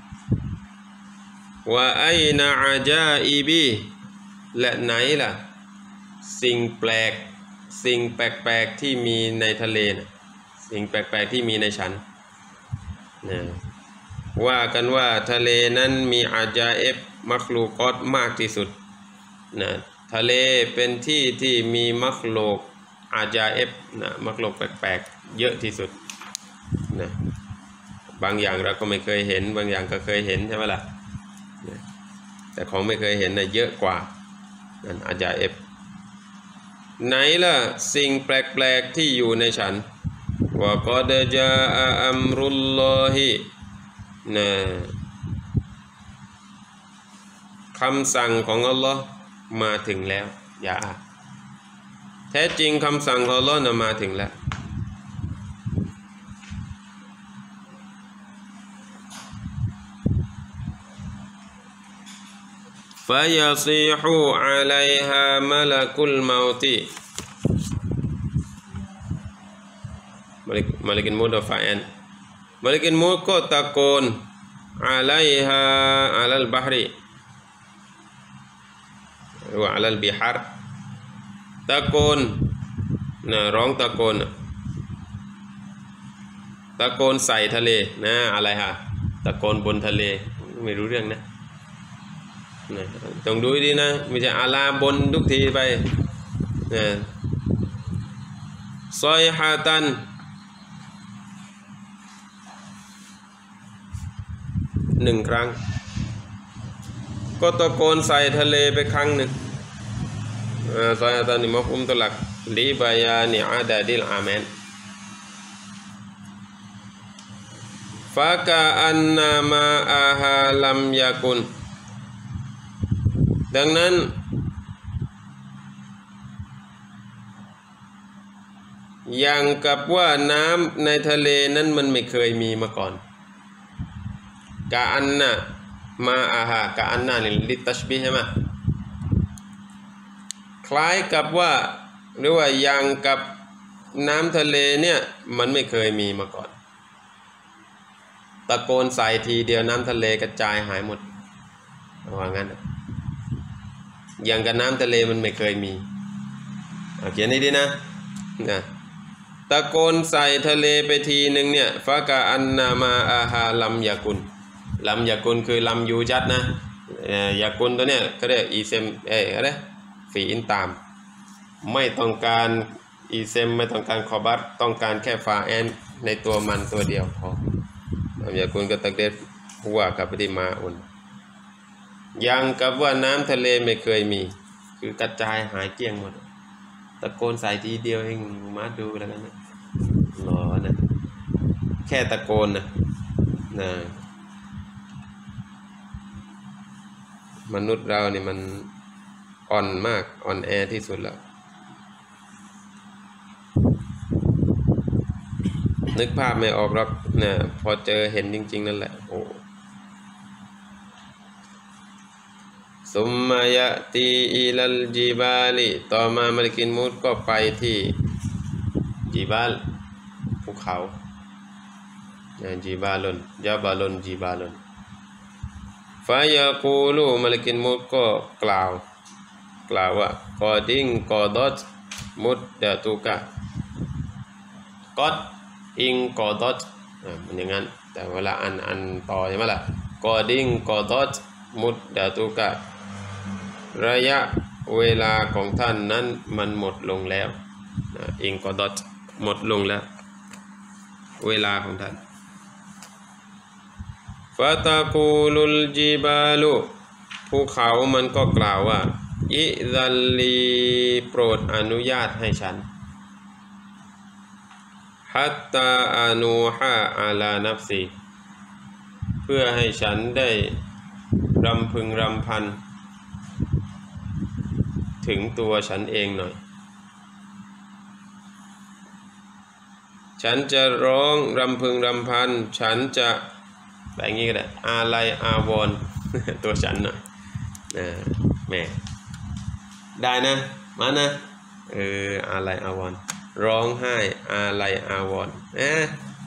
ว่าไอนะอาจาอีบีและไหนล่ะสิ่งแปลกสิ่งแปลกๆที่มีในทะเลนะสิ่งแปลกๆที่มีในฉันนะว่ากันว่าทะเลนั้นมีอาจาเอฟมักลูกอตมากที่สุดนะทะเลเป็นที่ที่มีมักลูกอาจาเอฟนะมักลูกแปลกๆเยอะที่สุดนะบางอย่างเราก็ไม่เคยเห็นบางอย่างก็เคยเห็นใช่ไหมล่ะนะแต่ของไม่เคยเห็นนะเยอะกว่านั่นอาจาเอฟไหนล่ะสิ่งแปลกๆที่อยู่ในฉันวะกอดจาอัมรุลลอฮินะคำสั่งของอัลลอฮ์มาถึงแล้วอย่าแท้จริงคำสั่งของอัลลอฮ์มาถึงแล้วฟะยะซีฮูอะลัยฮามะละกุลเมาติมาลิกินมูดฟาอันมาลิกินมูดก็ตะโกนอะลัยฮาอะลัลบะฮรีว่าอะลัลบิฮาร์ตะโกนนะร้องตะโกนใส่ทะเลนะอะไรฮะตะโกนบนทะเลไม่รู้เรื่องนะต้องดูดีนะไม่ใช่อาลาบนทุกทีไปนะซอยฮาตันหนึ่งครั้งก็ตะโกนใส่ทะเลไปครั้งหนึ่งซอยฮาตันนี่มัฟอุมตุลักลีบายานิอาดาดิลอาเมนฟะกะอันนามาอาฮาลัมยากุนดังนั้นอย่างกับว่าน้ำในทะเลนั้นมันไม่เคยมีมาก่อนกะอันนะมาอาฮากะอันนะนี่ลิตัชบีฮ์ใช่ไหมคล้ายกับว่าหรือว่าอย่างกับน้ำทะเลเนี่ยมันไม่เคยมีมาก่อนตะโกนใส่ทีเดียวน้ำทะเลกระจายหายหมดว่างั้นอย่างกับน้ำทะเลมันไม่เคยมีเขียนให้ดีนะตะโกนใส่ทะเลไปทีหนึ่งเนี่ยฟะกะอันนามาอาฮาลัมยากุนลัมยากุนคือลัมยูจัดนะยากุนตัวเนี้ยก็เรียกอีเซมอะไรฝีอินตามไม่ต้องการอีเซมไม่ต้องการคอบัตต้องการแค่ฟาแอนในตัวมันตัวเดียวพอลัมยากุนก็ตักเด็ดหัวกับปฏิมาอุนยังกับว่าน้ำทะเลไม่เคยมีคือกระจายหายเกลี้ยงหมดตะโกนใส่ทีเดียวเองมาดูแล้วกันนะหรอนะแค่ตะโกนนะมนุษย์เรานี่มันอ่อนมากอ่อนแอที่สุดแล้วนึกภาพไม่ออกหรอกนะพอเจอเห็นจริงๆนั่นแหละโอ้ซุมมายะตีอิลัลจิบาลิต่อมามาลิกินมูดก็ไปที่จิบาลภูเขาจิบาลุนญะบาลุนจิบาลุนฟายะกูลูมาลิกินมูดก็กล่าวว่ากอดิงกอดอตมุดดะตุกะกอดอิงกอดอตมันอย่างนั้นแต่เวลาอันต่อใช่ไหมล่ะกอดิงกอดอตมุดดะตุกะระยะเวลาของท่านนั้นมันหมดลงแล้วอิงกอดอตหมดลงแล้วเวลาของท่านฟาตากูลุลจิบาลุภูเขามันก็กล่าวว่าอิซัลลีโปรดอนุญาตให้ฉันฮัตตาอานูฮาอาลานัฟซีเพื่อให้ฉันได้รำพึงรำพันถึงตัวฉันเองหน่อยฉันจะร้องรำพึงรำพันฉันจะแบบนี้ก็ได้อาลัยอาวรณ์ตัวฉันหน่อยแม่ได้นะมานะอาลัยอาวรณ์ร้องไห้อาลัยอาวรณ์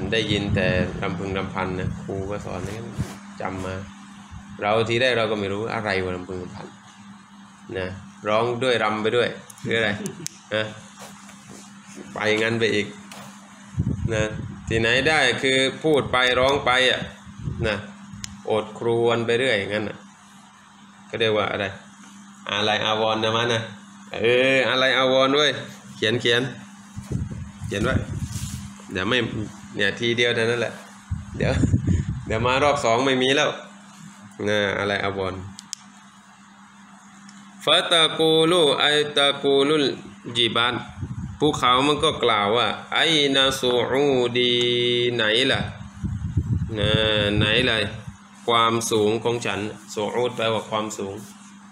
ได้ยินแต่รำพึงรำพันนะครูก็สอนนี่จำมาเราทีแรกเราก็ไม่รู้อะไรว่ารำพึงรำพันนะร้องด้วยรำไปด้วยคืออะไรนะไปงั้นไปอีกนะที่ไหนได้คือพูดไปร้องไปอ่ะนะโอดครวญไปเรื่อยอย่างนั้นนะก็เรียกว่าอะไรอะไรอาวรณ์นะมันนะอะไรอาวรณ์ด้วยเขียนไว้เดี๋ยวไม่เนี่ยทีเดียวเท่านั้นแหละเดี๋ยวมารอบสองไม่มีแล้วนะอะไรอาวรณ์ฟาตะกูลูไอตะกูลุลจิบานภูเขามันก็กล่าวว่าไอนาสูอูดีไหนล่ะไหนเลยความสูงของฉันสูอูดแปลว่าความสูง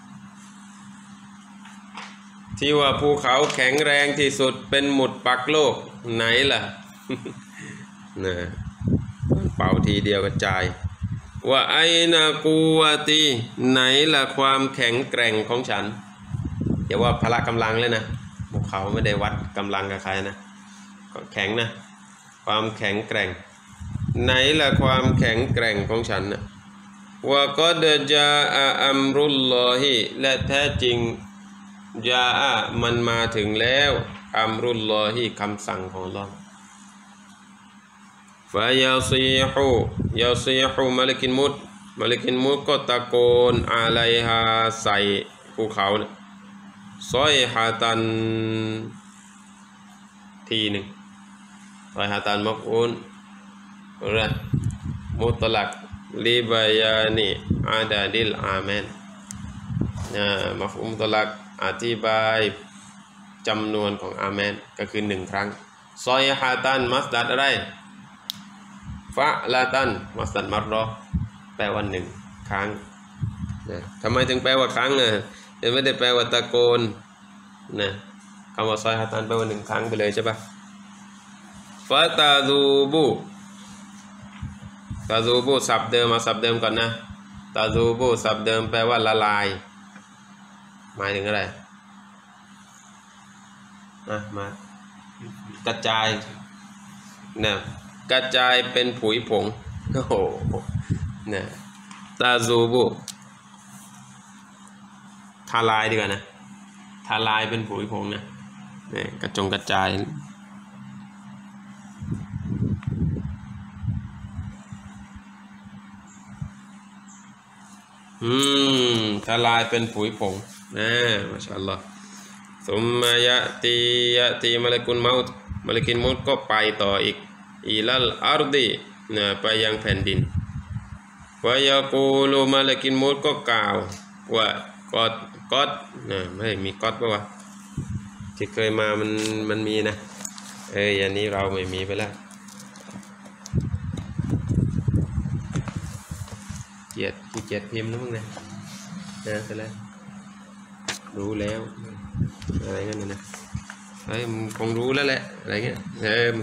ที่ว่าภูเขาแข็งแรงที่สุดเป็นหมุดปักโลกไหนล่ะ นะเป่าทีเดียวกระจายว่าไอนากูวาตีไหนล่ะความแข็งแกร่งของฉันอย่าว่าพละกำลังเลยนะภูเขาไม่ได้วัดกำลังกับใครนะก็แข็งนะความแข็งแกร่งไหนล่ะความแข็งแกร่งของฉันนะว่าก็เดจาอัมรุลลอฮิและแท้จริงยามันมาถึงแล้วอัมรุลลอฮิคำสั่งของอัลเลาะห์ฟายาซีฮูมาลิกินมุดก็ตะโกนอาไลฮาใส่ภูเขาซอยฮาตันทีหนึ่งซอยฮาตันมักอุนมุตลักลิบายานีอาดาดิลอาเมนมักอุมุตลักอธิบายจำนวนของอาเมนก็คือหนึ่งครั้งซอยฮาตันมัสดัดอะไรฟะลาตันมัสดัดมัรรอแปลว่าหนึ่งครั้งทำไมถึงแปลว่าครั้งยังไม่ได้แปลว่าตะโกนนะคำว่าซอยฮาตันแปลว่าหนึ่งครั้งไปเลยใช่ปะฟะตาซูบูศัพท์เดิมมาศัพท์เดิมก่อนนะตาซูบูศัพท์เดิมแปลว่าละลายหมายถึงอะไรมากระจายนะกระจายเป็นผุยผงโอ้โหนะตาซูบุทลายดีกว่านะทลายเป็นผุยผงนะกระจายทลายเป็นผุยผงมาชาอัลลอฮ์ซุมมายะตีมะลากุลเมาต์มะลากินมุตก็ไปต่ออีกอิลัลอาร์ดีไปยังแผ่นดินวายากูลูมะลากินมุตก็กล่าวว่ากอดไม่มีกอดป่ะวะที่เคยมามันมีนะอย่างนี้เราไม่มีไปแล้วเกียรติพิมพ์นะมึงนะเสร็จแล้วรู้แล้วอะไรเงี้ยนะมึงคงรู้แล้วแหละอะไรเงี้ยมึง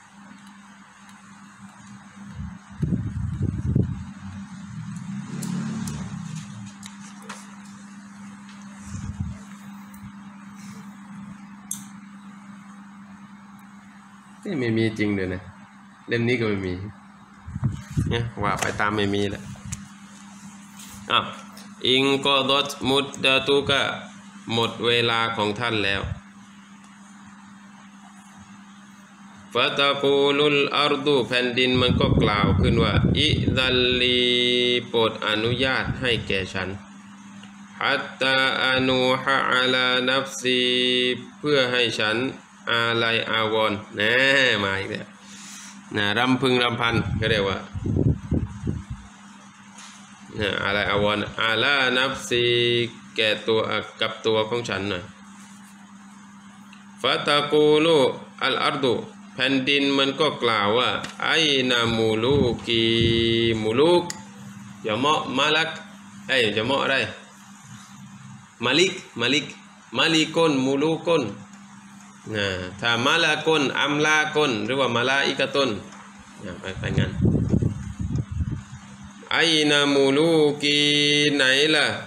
ไม่มีจริงเลยนะเล่มนี้ก็ไม่มีเนี่ยว่าไปตามไม่มีแหละอิงกอดอตมุดดาตุกะหมดเวลาของท่านแล้วฟาตะกูลุลอาร์ดูแผ่นดินมันก็กล่าวขึ้นว่าอิดัลลีโปรดอนุญาตให้แก่ฉันฮัตตาอานูฮะอาลานัฟซีเพื่อให้ฉันอาลัยอาวรณ์มาอีกแล้วรำพึงรำพันก็เรียกว่าอะไรอาวรณ์อาลานัฟซีแก่ตัวกับตัวของฉันหน่อยฟาตะกูลูอัลอาร์ดูแผ่นดินมันก็กล่าวว่าไอนามูลูกีมูลูกอย่าเหมาะมาลักอย่าเหมาะอะไรมาลิกนมูลูกนถ้ามาลากนอัมลากนหรือว่ามาลาอิกะตนไปงั้นไอนามูลูกีไหนล่ะ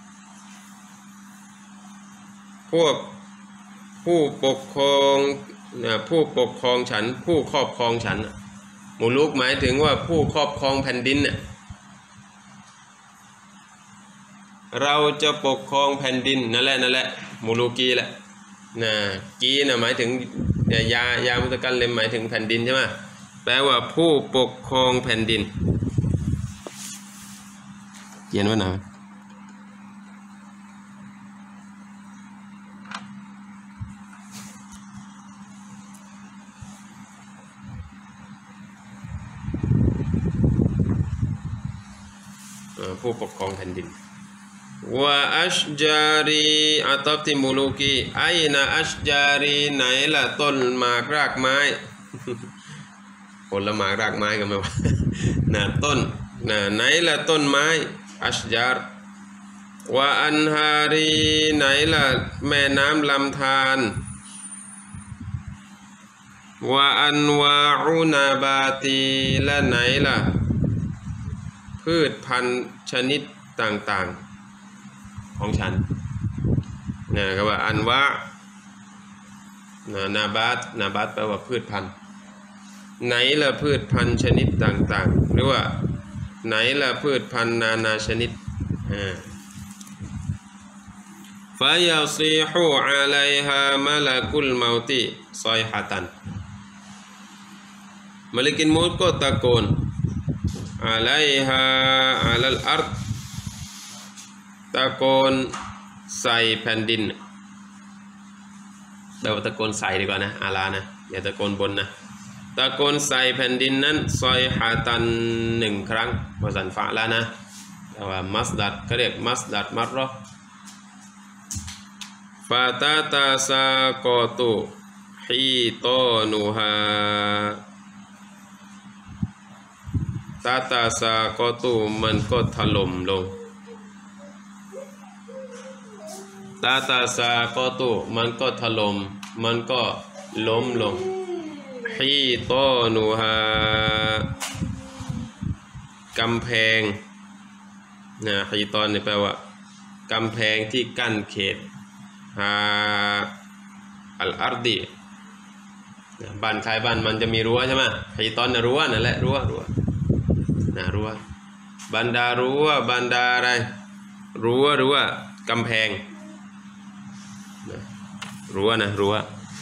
พวกผู้ปกครองฉันผู้ครอบครองฉันมุลุกหมายถึงว่าผู้ครอบครองแผ่นดินเนี่ยเราจะปกครองแผ่นดินนั่นแหละมุลูกีแหละนะกีนะหมายถึงยามุตะกันเลมหมายถึงแผ่นดินใช่ไหมแปลว่าผู้ปกครองแผ่นดินเขียนว่าไงผู้ปกครองแผ่นดินว่าอัชจารีอัตติมุลูกีไอนะอัชจารีไหนล่ะต้นหมากรากไม้ผลหมากรากไม้กันไหมวะนะต้นนะไหนล่ะต้นไม้อัชจารว่าอันฮารีไหนล่ะแม่น้ำลำธารว่าอันวาอุนาบาตีและไหนล่ะพืชพันธุ์ชนิดต่างๆของฉันนะก็ว่าอันวะนาบาตแปลว่าพืชพันธุ์ไหนล่ะพืชพันธุ์ชนิดต่างๆหรือว่าไหนล่ะพืชพันธุ์นาชนิดฟายาซีฮูอะลัยฮามะลากุลเมาติซอยฮะตันมลิกินมูดก็ตะโกนอะลัยฮาอะลัลอัรฎตะโกนใส่แผ่นดินเราตะโกนใส่ดีกว่านะอาลานะอย่าตะโกนบนนะตะโกนใส่แผ่นดินนั้นซอยฮาตัน1 ครั้งวะซันฟะละนะแต่ว่ามัสดัดเขาเรียกมัสดัดมัรรอฟาตาตาซากอตุฮีโตนูฮาตาตาซากอตุมันก็ถล่มลงตาตาซากอตุมันก็ถล่มมันก็ล้มลงฮีโตนูฮากำแพงนะฮีตอนนี่แปลว่ากำแพงที่กั้นเขตอัลอาร์ดีบ้านใครบ้านมันจะมีรั้วใช่ไหมฮีตอนรั้วนั่นแหละรั้วนะรั้วบรรดารั้วบรรดาอะไรรั้วกำแพงรั้วนะรั้ว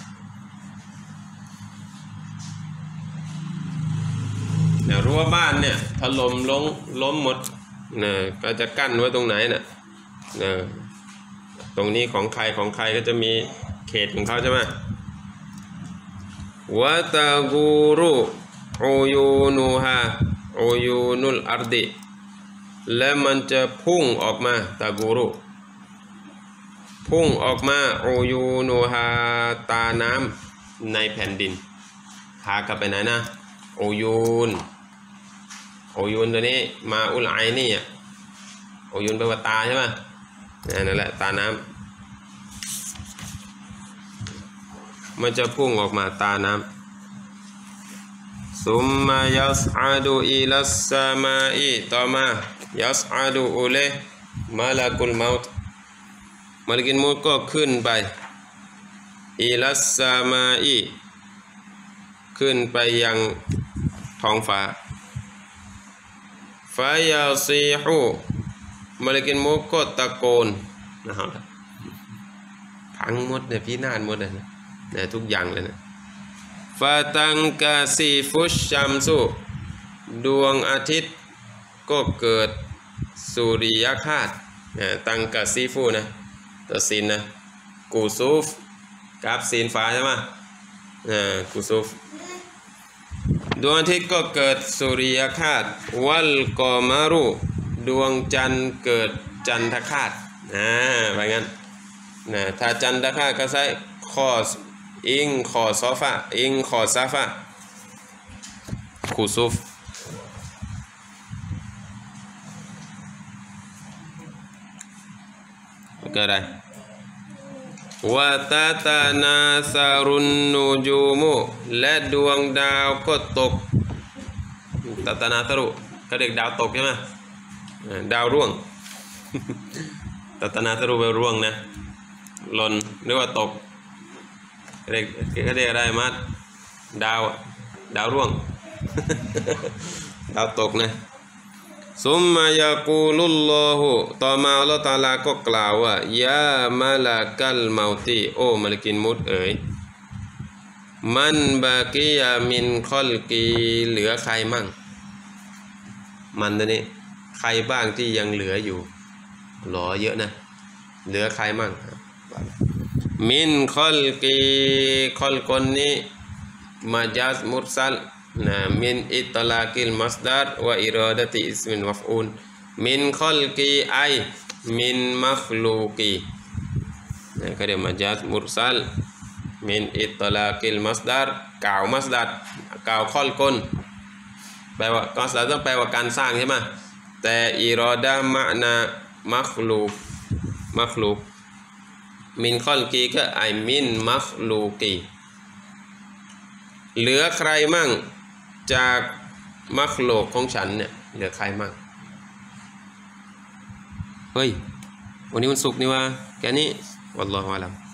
รั้วบ้านเนี่ยถล่มล้มหมดนะก็จะกั้นไว้ตรงไหนนะตรงนี้ของใครก็จะมีเขตของเขาใช่ไหมวะตะกูรุอูยูนูฮาอูยูนุลอาร์ดิและมันจะพุ่งออกมาตะกูรุพุ่งออกมาอูยูนูฮาตาน้ำในแผ่นดินพากลับไปไหนนะอูยูนตัวนี้มาอุลไอนี่อูยูนแปลว่าตาใช่ไหมนั่นแหละตาน้ำมันจะพุ่งออกมาตาน้ำซุมมายัสอาดูอิลัสซามาอีต่อมายัสอาดูอุเลมาลากุลเมาต์มาลิกินมูดก็ขึ้นไปอิลัสซามาอีขึ้นไปยังท้องฟ้าฟายาซีฮูมาลิกินมูดก็ตะโกนนะครับพังหมดเนี่ยพี่นาศหมดเลยนะทุกอย่างเลยนะฟาตังกาซีฟุชชัมซุดวงอาทิตย์ก็เกิดสุริยคราสตังกาซีฟูนะตัวซีนนะกูซูฟกับซีนฟ้าใช่ไหมกูซูฟดวงอาทิตย์ก็เกิดสุริยคราสวัลกอมารุดวงจันทร์เกิดจันทคราสไปงั้นถ้าจันทคราสก็ใช้คออิงคอซอฟะอิงคอซาฟะคูซุฟก็ได้วะตาตานาซารุนนูจูมุและดวงดาวก็ตกตาตานาตรุก็เรียกดาวตกใช่ไหมดาวร่วงตาตานาตรุแปลร่วงนะหล่นหรือว่าตกเรียกอะไรมัดดาวร่วงดาวตกนะซุมมายากูลุลลอฮุต่อมาอัลลอฮฺตะอาลาก็กล่าวว่ายามาลากัลเมาตีโอ้มาลิกินมุตเอ๋ยมันบากียามินคอลกีเหลือใครมั่งมันตัวนี้ใครบ้างที่ยังเหลืออยู่หรอเยอะนะเหลือใครมั่งมินคอลกีคอลคนนี้มาจัสมุรซัลนะมินอิตลากิลมัสดาร์วะอิรอดะติอิสมินวัฟอูนมินคอลกีไอมินมัคลูกีนะก็เรียกมาจัสมุรซัลมินอิตลากิลมัสดาร์กล่าวมัสดาร์กล่าวคอลคนแปลว่ามัสดาร์ต้องแปลว่าการสร้างใช่ไหมแต่อิรอดะมะนามัคลูกมินคอลกีก็ไอมินมัคลูกีเหลือใครมั่งจากมัคโลกของฉันเนี่ยเหลือใครมั่งเฮ้ยวันนี้วันศุกร์นี่ว่าแค่นี้วัลลอฮุอะลัม